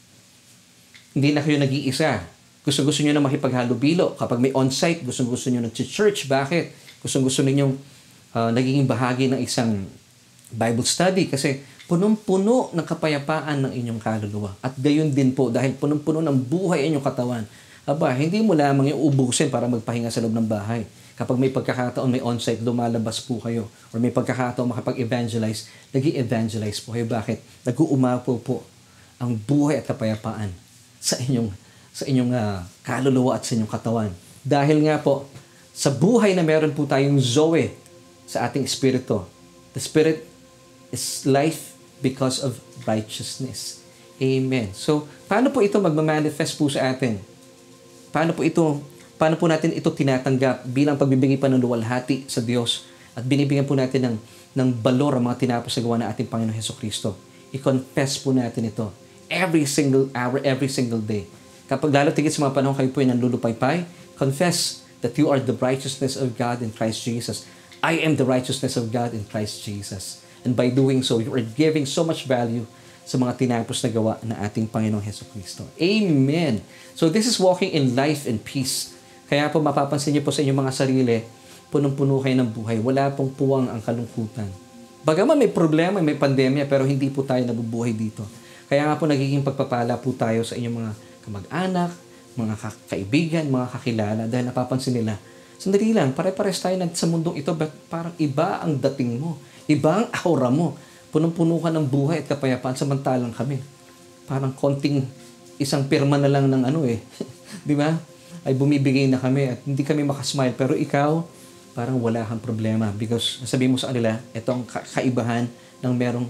Hindi na kayo nag-iisa. Gusto-gusto nyo na makipaghalubilo. Kapag may on-site, gusto-gusto nyo nag-church. Bakit? Gusto-gusto ninyong uh, naging bahagi ng isang Bible study kasi punong-puno ng kapayapaan ng inyong kaluluwa. At gayon din po, dahil punong-puno ng buhay inyong katawan, aba, hindi mo lamang yung ubusin para magpahinga sa loob ng bahay. Kapag may pagkakataon, may on-site, lumalabas po kayo. Or may pagkakataon makapag-evangelize, nag-i-evangelize po kayo. Bakit? Nag-uumapo po ang buhay at kapayapaan sa inyong, sa inyong uh, kaluluwa at sa inyong katawan. Dahil nga po, sa buhay na meron po tayong Zoe sa ating espiritu. The Spirit is life because of righteousness. Amen. So, paano po ito magmamanifest po sa atin? Paano po ito, paano po natin ito tinatanggap bilang pagbibigay pa ng luwalhati sa Diyos at binibigyan po natin ng, ng balor ang mga tinapos sa gawa ng ating Panginoon Hesukristo? I-confess po natin ito every single hour, every single day. Kapag lalo tigit sa mga panahon kayo po ay nanlulupaypay, confess that you are the righteousness of God in Christ Jesus. I am the righteousness of God in Christ Jesus. And by doing so, you are giving so much value sa mga tinapos na gawa ng ating Panginoong Hesukristo. Amen! So this is walking in life and peace. Kaya po mapapansin niyo po sa inyong mga sarili, punong-puno kayo ng buhay. Wala pong puwang ang kalungkutan. Bagaman may problema, may pandemya, pero hindi po tayo nabubuhay dito. Kaya nga po nagiging pagpapala po tayo sa inyong mga kamag-anak, mga kaibigan, mga kakilala, dahil napapansin nila, sandali lang, pare-pares tayo sa mundong ito, but parang iba ang dating mo. Iba ang aura mo. Punong-puno ka ng buhay at kapayapaan, samantalang kami. Parang konting isang pirma na lang ng ano eh. Di ba? Ay bumibigay na kami at hindi kami makasmile. Pero ikaw, parang wala kang problema. Because sabihin mo sa kanila, ito ang ka- kaibahan ng merong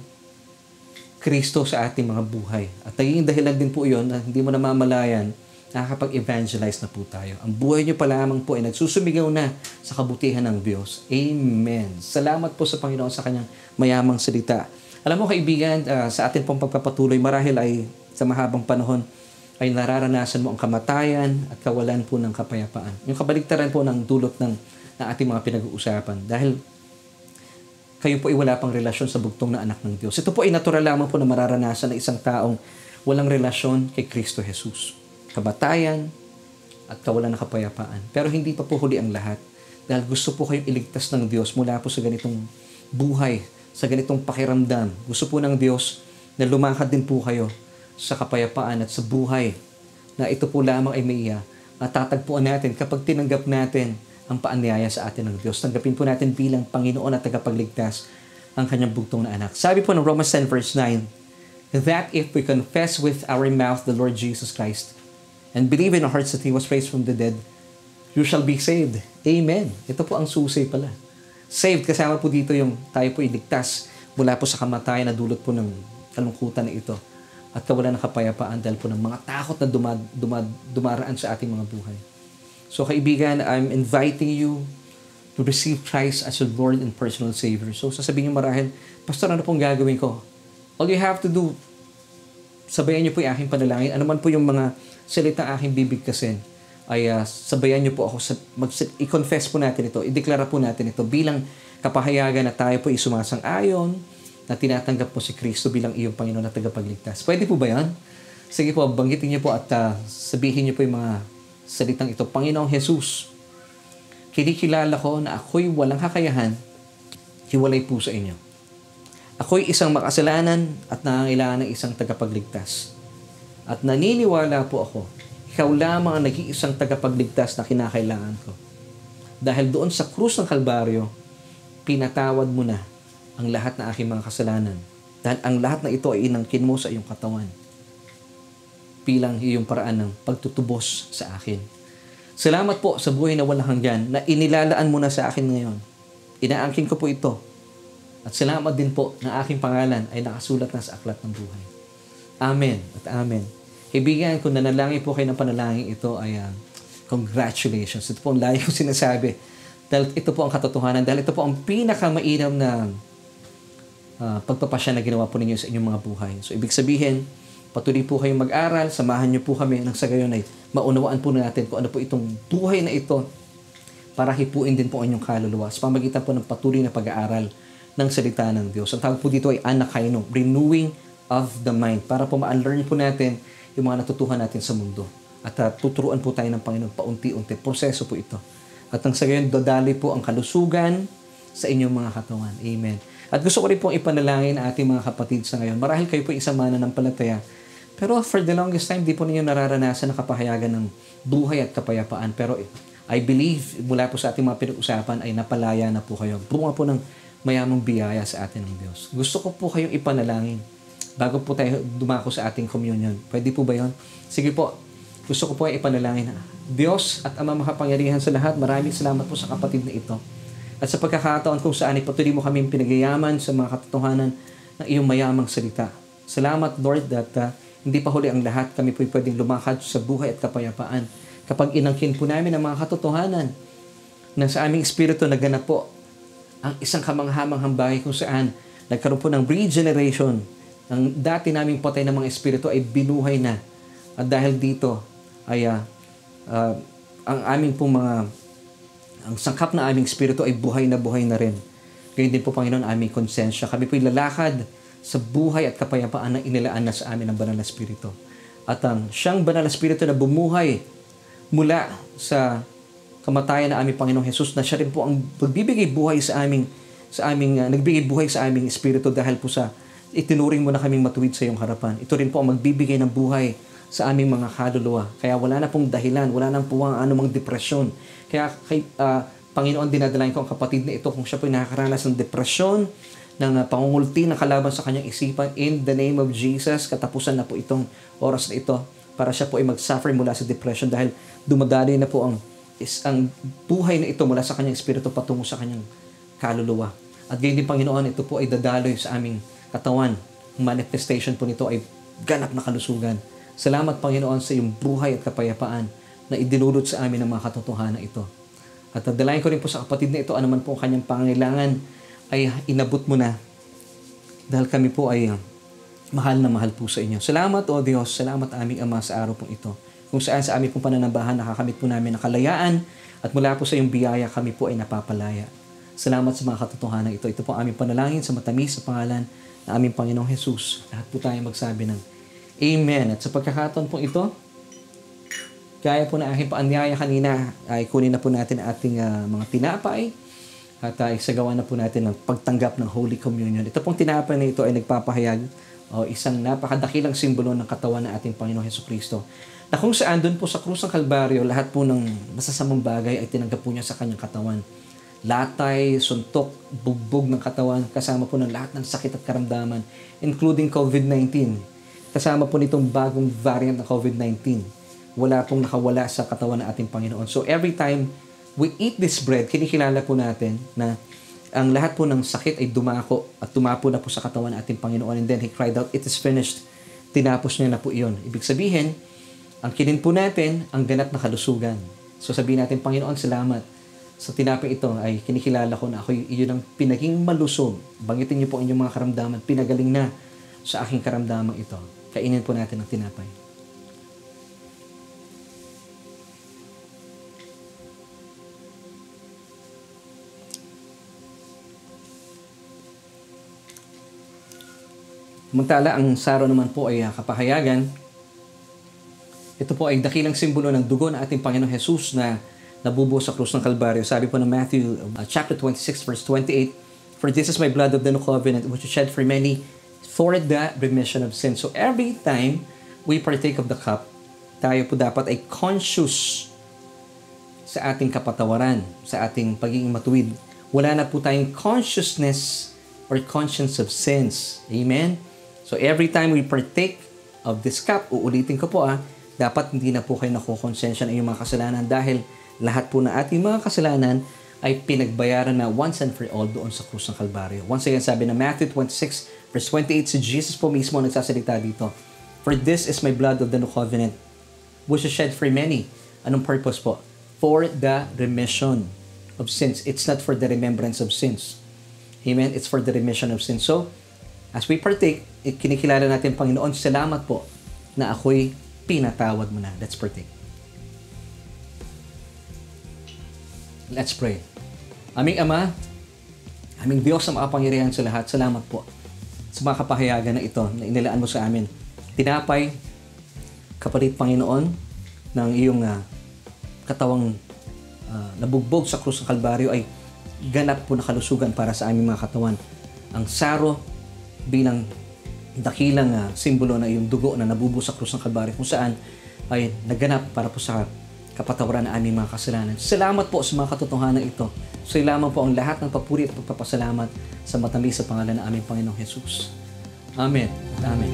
Kristo sa ating mga buhay. At naging dahilan din po yun na hindi mo namamalayan, nakakapag-evangelize na po tayo. Ang buhay nyo pa lamang po ay nagsusumigaw na sa kabutihan ng Diyos. Amen. Salamat po sa Panginoon sa kanyang mayamang salita. Alam mo kaibigan, uh, sa atin pong pagpapatuloy, marahil ay sa mahabang panahon ay nararanasan mo ang kamatayan at kawalan po ng kapayapaan. Yung kabaligtaran po ng dulot ng, ng ating mga pinag-uusapan. Dahil kayo po ay wala pang relasyon sa bugtong na anak ng Diyos. Ito po ay natural lamang po na mararanasan ng isang taong walang relasyon kay Kristo Jesus. Kamatayan at kawalan ng kapayapaan. Pero hindi pa po huli ang lahat. Dahil gusto po kayong iligtas ng Diyos mula po sa ganitong buhay, sa ganitong pakiramdam. Gusto po ng Diyos na lumakad din po kayo sa kapayapaan at sa buhay na ito po lamang ay may matatagpuan natin kapag tinanggap natin ang paanyaya sa atin ng Diyos. Tanggapin po natin bilang Panginoon at tagapagligtas ang kanyang bugtong na anak. Sabi po ng Romans ten verse nine, that if we confess with our mouth the Lord Jesus Christ and believe in our hearts that He was raised from the dead, you shall be saved. Amen. Ito po ang susi pala. Saved, kasama po dito yung tayo po iligtas mula po sa kamatayan na dulot po ng kalungkutan na ito at kawalan ng kapayapaan dahil po ng mga takot na dumad, dumad, dumaraan sa ating mga buhay. So kaibigan, I'm inviting you to receive Christ as your Lord and personal Savior. So sasabihin niyo marahil, Pastor, ano pong gagawin ko? All you have to do, sabayan niyo po yung aking panalangin. Ano man po yung mga salita aking bibigkasin, ay uh, sabayan niyo po ako, sa, mag, i-confess po natin ito, i-deklara po natin ito bilang kapahayagan na tayo po isumasang-ayon na tinatanggap mo si Kristo bilang iyong Panginoon at tagapagligtas. Pwede po ba yan? Sige po, banggitin niyo po at uh, sabihin niyo po yung mga salitang ito. Panginoong Jesus, kinikilala ko na ako'y walang kakayahan, hiwalay po sa inyo. Ako'y isang makasalanan at nangangailangan ng isang tagapagligtas. At naniniwala po ako, ikaw lamang ang nag-iisang tagapagligtas na kinakailangan ko. Dahil doon sa krus ng Kalbaryo, pinatawad mo na ang lahat ng aking mga kasalanan. Dahil ang lahat na ito ay inangkin mo sa iyong katawan bilang iyong paraan ng pagtutubos sa akin. Salamat po sa buhay na walang hanggan na inilalaan mo na sa akin ngayon. Inaangkin ko po ito. At salamat din po na aking pangalan ay nakasulat na sa aklat ng buhay. Amen at amen. Kaibigan, kung nanalangin po kayo ng panalangin ito ay uh, congratulations. Ito po ang lagi kong sinasabi. Dahil ito po ang katotohanan. Dahil ito po ang pinakamainam na uh, pagpapasya na ginawa po ninyo sa inyong mga buhay. So, ibig sabihin, patuloy po kayong mag-aral, samahan niyo po kami nang sa gayon ay maunawaan po natin kung ano po itong buhay na ito para hipuin din po ang inyong kaluluwa sa pamagitan po ng patuloy na pag-aaral ng salita ng Diyos. Ang tawag po dito ay anakaino, renewing of the mind, para po ma-unlearn po natin yung mga natutuhan natin sa mundo. At uh, tuturuan po tayo ng Panginoon paunti-unti. Proseso po ito. At nang sa gayon, dadali po ang kalusugan sa inyong mga katawan. Amen. At gusto ko rin pong ipanalangin ang ating mga kapatid sa ngayon. Marahil kayo po isang mananampalataya. Pero for the longest time, di po ninyo nararanasan na kapahayagan ng buhay at kapayapaan. Pero I believe, mula po sa ating mga pinag-usapan, ay napalaya na po kayo. Bunga po ng mayamang biyaya sa atin ng Diyos. Gusto ko po kayong ipanalangin bago po tayo dumako sa ating communion. Pwede po ba yun? Sige po. Gusto ko po ay ipanalangin. Diyos at Ama makapangyarihan sa lahat, maraming salamat po sa kapatid na ito. At sa pagkakataon kung saan ipatuloy mo kaming pinagayaman sa mga katotohanan ng iyong mayamang salita. Salamat, Lord, that uh, hindi pa huli ang lahat. Kami po'y pwedeng lumakad sa buhay at kapayapaan. Kapag inangkin po namin ang mga katotohanan na sa aming espiritu naganap po ang isang kamanghamanghang bagay kung saan nagkaroon po ng regeneration. Ang dati naming patay ng mga espiritu ay binuhay na. At dahil dito ay uh, uh, ang aming pong mga ang sangkap na aming espiritu ay buhay na buhay na rin. Gayun din po, Panginoon, aming konsensya. Kami po'y lalakad sa buhay at kapayapaan na inilaan na sa amin ng Banal na Espiritu. At ang siyang Banal na Espiritu na bumuhay mula sa kamatayan na aming Panginoong Hesus, na siya rin po ang magbibigay buhay sa aming, sa aming uh, nagbigay buhay sa aming espiritu dahil po sa itinuring mo na kaming matuwid sa iyong harapan. Ito rin po ang magbibigay ng buhay sa aming mga kaluluwa. Kaya wala na pong dahilan, wala na po ang anumang depresyon. Kaya kay uh, Panginoon, dinadalain ko ang kapatid na ito kung siya po nakakaranas ng depresyon, ng uh, pangungulti ng kalaban sa kanyang isipan, in the name of Jesus, katapusan na po itong oras na ito para siya po ay mag-suffer mula sa depression dahil dumadali na po ang is ang buhay na ito mula sa kanyang espiritu patungo sa kanyang kaluluwa. At gayon din, Panginoon, ito po ay dadaloy sa aming katawan. Ang manifestation po nito ay ganap na kalusugan. Salamat, Panginoon, sa iyong buhay at kapayapaan na idinulot sa amin ng mga katotohanan ito. At dalayan ko rin po sa kapatid na ito, anuman po ang kanyang pangangailangan ay inabot mo na dahil kami po ay uh, mahal na mahal po sa inyo. Salamat, O Diyos. Salamat, aming Ama, sa araw pong ito. Kung saan sa aming pong pananambahan nakakamit po namin ng kalayaan at mula po sa iyong biyaya kami po ay napapalaya. Salamat sa mga katotohanan ito. Ito po aming panalangin sa matamis sa pangalan ng aming Panginoong Jesus. Lahat po tayo magsabi ng Amen. At sa pagkakataon po ito, kaya po na aking paanyaya kanina ay kunin na po natin ating uh, mga tinapay at uh, isagawa na po natin ang pagtanggap ng Holy Communion. Ito pong tinapay na ito ay nagpapahayag o isang napakadakilang simbolo ng katawan ng ating Panginoong Hesukristo. Na kung saan doon po sa krus ng Kalbaryo, lahat po ng masasamang bagay ay tinanggap po niya sa kanyang katawan. Latay, suntok, bugbog ng katawan, kasama po ng lahat ng sakit at karamdaman, including COVID nineteen. Kasama po nitong bagong variant ng COVID nineteen. Wala pong nakawala sa katawan ng ating Panginoon. So every time we eat this bread, kinikilala po natin na ang lahat po ng sakit ay dumako at tumapo na po sa katawan ng ating Panginoon. And then He cried out, "It is finished." Tinapos niya na po iyon. Ibig sabihin, ang kinin po natin, ang ganap na kalusugan. So sabihin natin, Panginoon, salamat. Sa tinapay ito ay kinikilala ko na ako iyon ang pinaging malusog. Bangitin niyo po ang inyong mga karamdaman. Pinagaling na sa aking karamdaman ito. Kainin po natin ang tinapay. Samantala, ang saro naman po ay uh, kapahayagan. Ito po ay dakilang simbolo ng dugo ng ating Panginoong Jesus na nabubuo sa krus ng Kalbaryo. Sabi po ng Matthew uh, chapter twenty-six verse twenty-eight, "For this is my blood of the new covenant, which is shed for many for the remission of sin." So every time we partake of the cup, tayo po dapat ay conscious sa ating kapatawaran, sa ating pagiging matuwid. Wala na po tayong consciousness or conscience of sins. Amen? So every time we partake of this cup, uulitin ko po ah, dapat hindi na po kayo nakukonsensya ng iyong mga kasalanan dahil lahat po na ating mga kasalanan ay pinagbayaran na once and for all doon sa krus ng Kalbaryo. Once again, sabi na Matthew twenty-six verse twenty-eight, si Jesus po mismo nagsasalita dito. "For this is my blood of the new covenant, which is shed for many." Anong purpose po? For the remission of sins. It's not for the remembrance of sins. Amen? It's for the remission of sins. So, as we partake, kinikilala natin, Panginoon, salamat po na ako'y pinatawad mo na. Let's partake. Let's pray. Aming Ama, aming Diyos na makapangyarihan sa lahat, salamat po sa mga kapahayagan na ito na inilaan mo sa amin. Tinapay, kapalit Panginoon, ng iyong uh, katawang uh, nabugbog sa krus ng Kalbaryo ay ganap po na kalusugan para sa aming mga katawan. Ang saro bilang dakilang uh, simbolo na yung dugo na nabubuo sa krus ng Kalbaryo kung saan ay naganap para po sa kapatawaran ng aming mga kasalanan. Salamat po sa mga katotohanan ito. So lamang po ang lahat ng papuri at pagpapasalamat sa matamis sa pangalan ng aming Panginoong Jesus. Amen. Amen.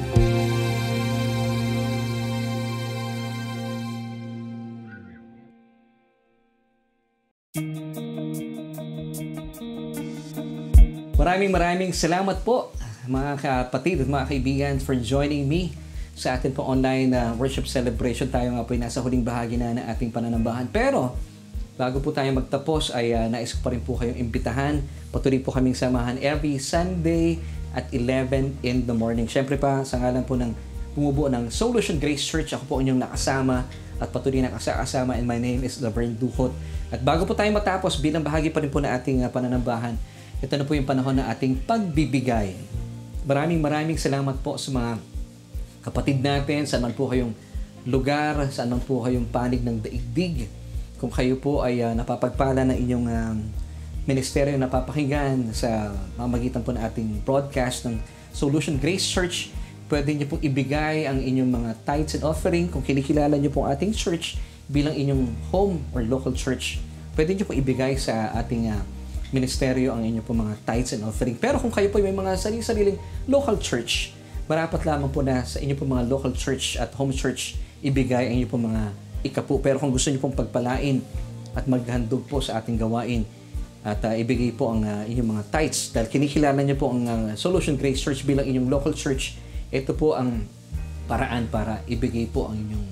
Maraming maraming salamat po mga kapatid at mga kaibigan for joining me sa atin po online na uh, worship celebration. Tayo nga po ay nasa huling bahagi na ng ating pananambahan. Pero bago po tayo magtapos ay uh, nais ko pa rin po kayong imbitahan. Patuloy po kaming samahan every Sunday at eleven in the morning. Siyempre pa sa ngalan po ng bumubuo ng Solution Grace Church, ako po inyong nakasama at patuloy nakasama, and my name is Laverne Duhot. At bago po tayo matapos, bilang bahagi pa rin po na ating uh, pananambahan, ito na po yung panahon na ating pagbibigay. Maraming maraming salamat po sa mga kapatid natin, saan man po kayong lugar, saan man po kayong panig ng daigdig. Kung kayo po ay uh, napapagpala ng inyong um, ministeryo napapakinggan sa mamagitan po ng ating broadcast ng Solution Grace Church, pwede niyo pong ibigay ang inyong mga tithes and offering. Kung kinikilala niyo po ang ating church bilang inyong home or local church, pwede niyo pong ibigay sa ating uh, ministeryo ang inyong po mga tithes and offering. Pero kung kayo po may mga sarili-sariling local church, marapat lamang po na sa inyong po mga local church at home church ibigay ang inyong po mga ikapu. Pero kung gusto niyo pong pagpalain at maghandog po sa ating gawain at uh, ibigay po ang uh, inyong mga tithes dahil kinikilala niyo po ang uh, Solution Grace Church bilang inyong local church, ito po ang paraan para ibigay po ang inyong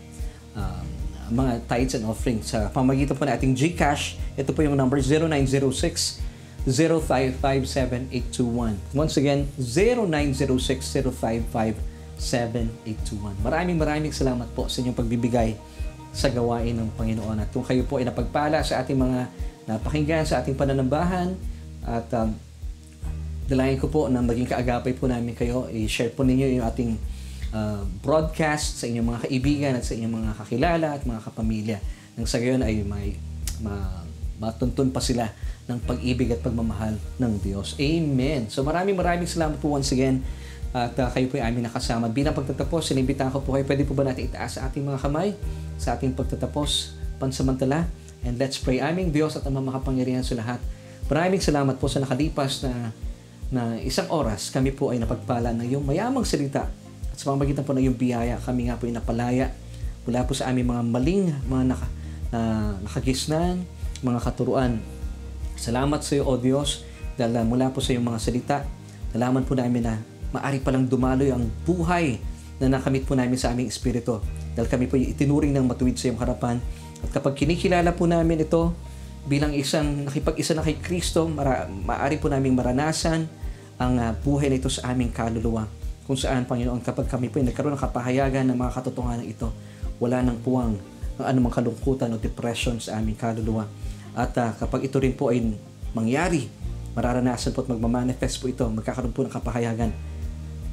uh, mga tithes and offering sa pamagitan po na ating GCash. Ito po yung number zero nine zero six, zero five five seven, eight two one. Once again, zero nine zero six, zero five five seven, eight two one. Maraming maraming salamat po sa inyong pagbibigay sa gawain ng Panginoon. At kung kayo po ay napagpala sa ating mga napakinggan sa ating pananambahan at um, dalayan ko po na maging kaagapay po namin kayo, i-share po ninyo yung ating uh, broadcast sa inyong mga kaibigan at sa inyong mga kakilala at mga kapamilya. Nang sa gayon ay may ma matuntun pa sila ng pag-ibig at pagmamahal ng Diyos. Amen. So maraming maraming salamat po once again at uh, kayo po ay aming nakasama. Bilang pagtatapos, sinibitahan ko po kayo, pwede po ba natin itaas sa ating mga kamay sa ating pagtatapos pansamantala? And let's pray. Aming Diyos at ang makapangyarihan sa lahat, maraming salamat po sa nakalipas na, na isang oras kami po ay napagpala ng iyong mayamang salita at sa pamamagitan po ng iyong biyaya, kami nga po ay napalaya mula po sa aming mga maling mga naka, na, nakagisnan, mga katuruan. Salamat sa iyo, O Diyos, dahil mula po sa iyong mga salita, nalaman po namin na maari palang dumaloy ang buhay na nakamit po namin sa aming espiritu. Dahil kami po itinuring ng matuwid sa iyong harapan. At kapag kinikilala po namin ito bilang isang nakipag-isa na kay Kristo, mara, maari po namin maranasan ang uh, buhay na ito sa aming kaluluwa. Kung saan, Panginoon, kapag kami po ay nagkaroon ng kapahayagan ng mga katotohanan ito, wala nang puwang ng anumang kalungkutan o depression sa aming kaluluwa. At uh, kapag ito rin po ay mangyari, mararanasan po at magmamanifest po ito, magkakaroon po ng kapahayagan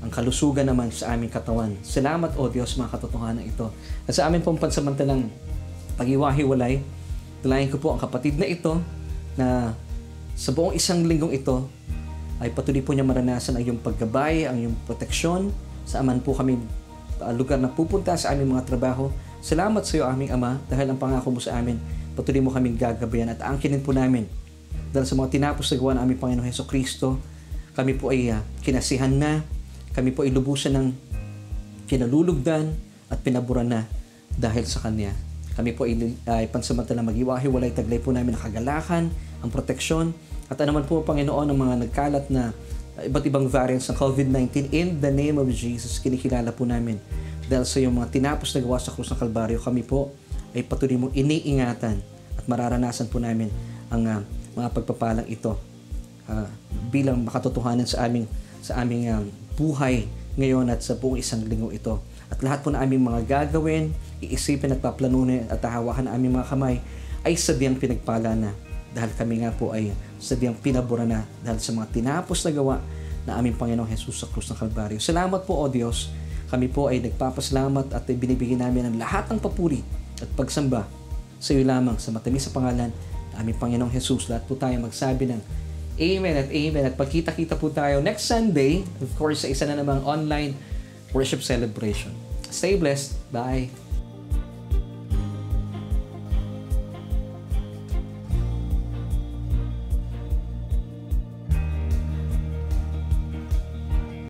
ang kalusugan naman sa aming katawan. Salamat, O Diyos, mga katotohanan ito. At sa amin pong pansamantalang pag-iwahiwalay, dalayan ko po ang kapatid na ito na sa buong isang linggong ito ay patuloy po niya maranasan ang iyong paggabay, ang iyong proteksyon sa aman po kami uh, lugar na pupunta sa aming mga trabaho. Salamat sa iyo, aming Ama, dahil ang pangako mo sa amin, patuloy mo kaming gagabayan at angkinin po namin. Dahil sa mga tinapos na gawa ng aming Panginoong Hesukristo, kami po ay uh, kinasihan na, kami po ay lubusan ng kinalulugdan at pinaburan na dahil sa Kanya. Kami po ay, ay pansamantalang mag-iwahiwalay, taglay po namin ang kagalakan, ang proteksyon, at ano man po, Panginoon, ang mga nagkalat na iba't ibang variants ng COVID nineteen, in the name of Jesus, kinikilala po namin. Dahil sa iyong mga tinapos na gawa sa krus ng Kalbaryo, kami po ay patuloy mong iniingatan at mararanasan po namin ang uh, mga pagpapalang ito uh, bilang makatotohanan sa aming sa aming uh, buhay ngayon at sa buong isang linggo ito. At lahat po na aming mga gagawin, iisipin at paplanunin at hahawakan na aming mga kamay ay sadyang pinagpala na dahil kami nga po ay sadyang pinabura na dahil sa mga tinapos na gawa na aming Panginoong Jesus sa krus ng Kalbaryo. Salamat po, O Diyos. Kami po ay nagpapasalamat at binibigyan namin ang lahat ng papuri at pagsamba sa iyo lamang sa matamis sa pangalan ng aming Panginoong Jesus. Lahat po tayo magsabi ng Amen at Amen. At pagkita-kita po tayo next Sunday, of course, sa isa na namang online worship celebration. Stay blessed. Bye.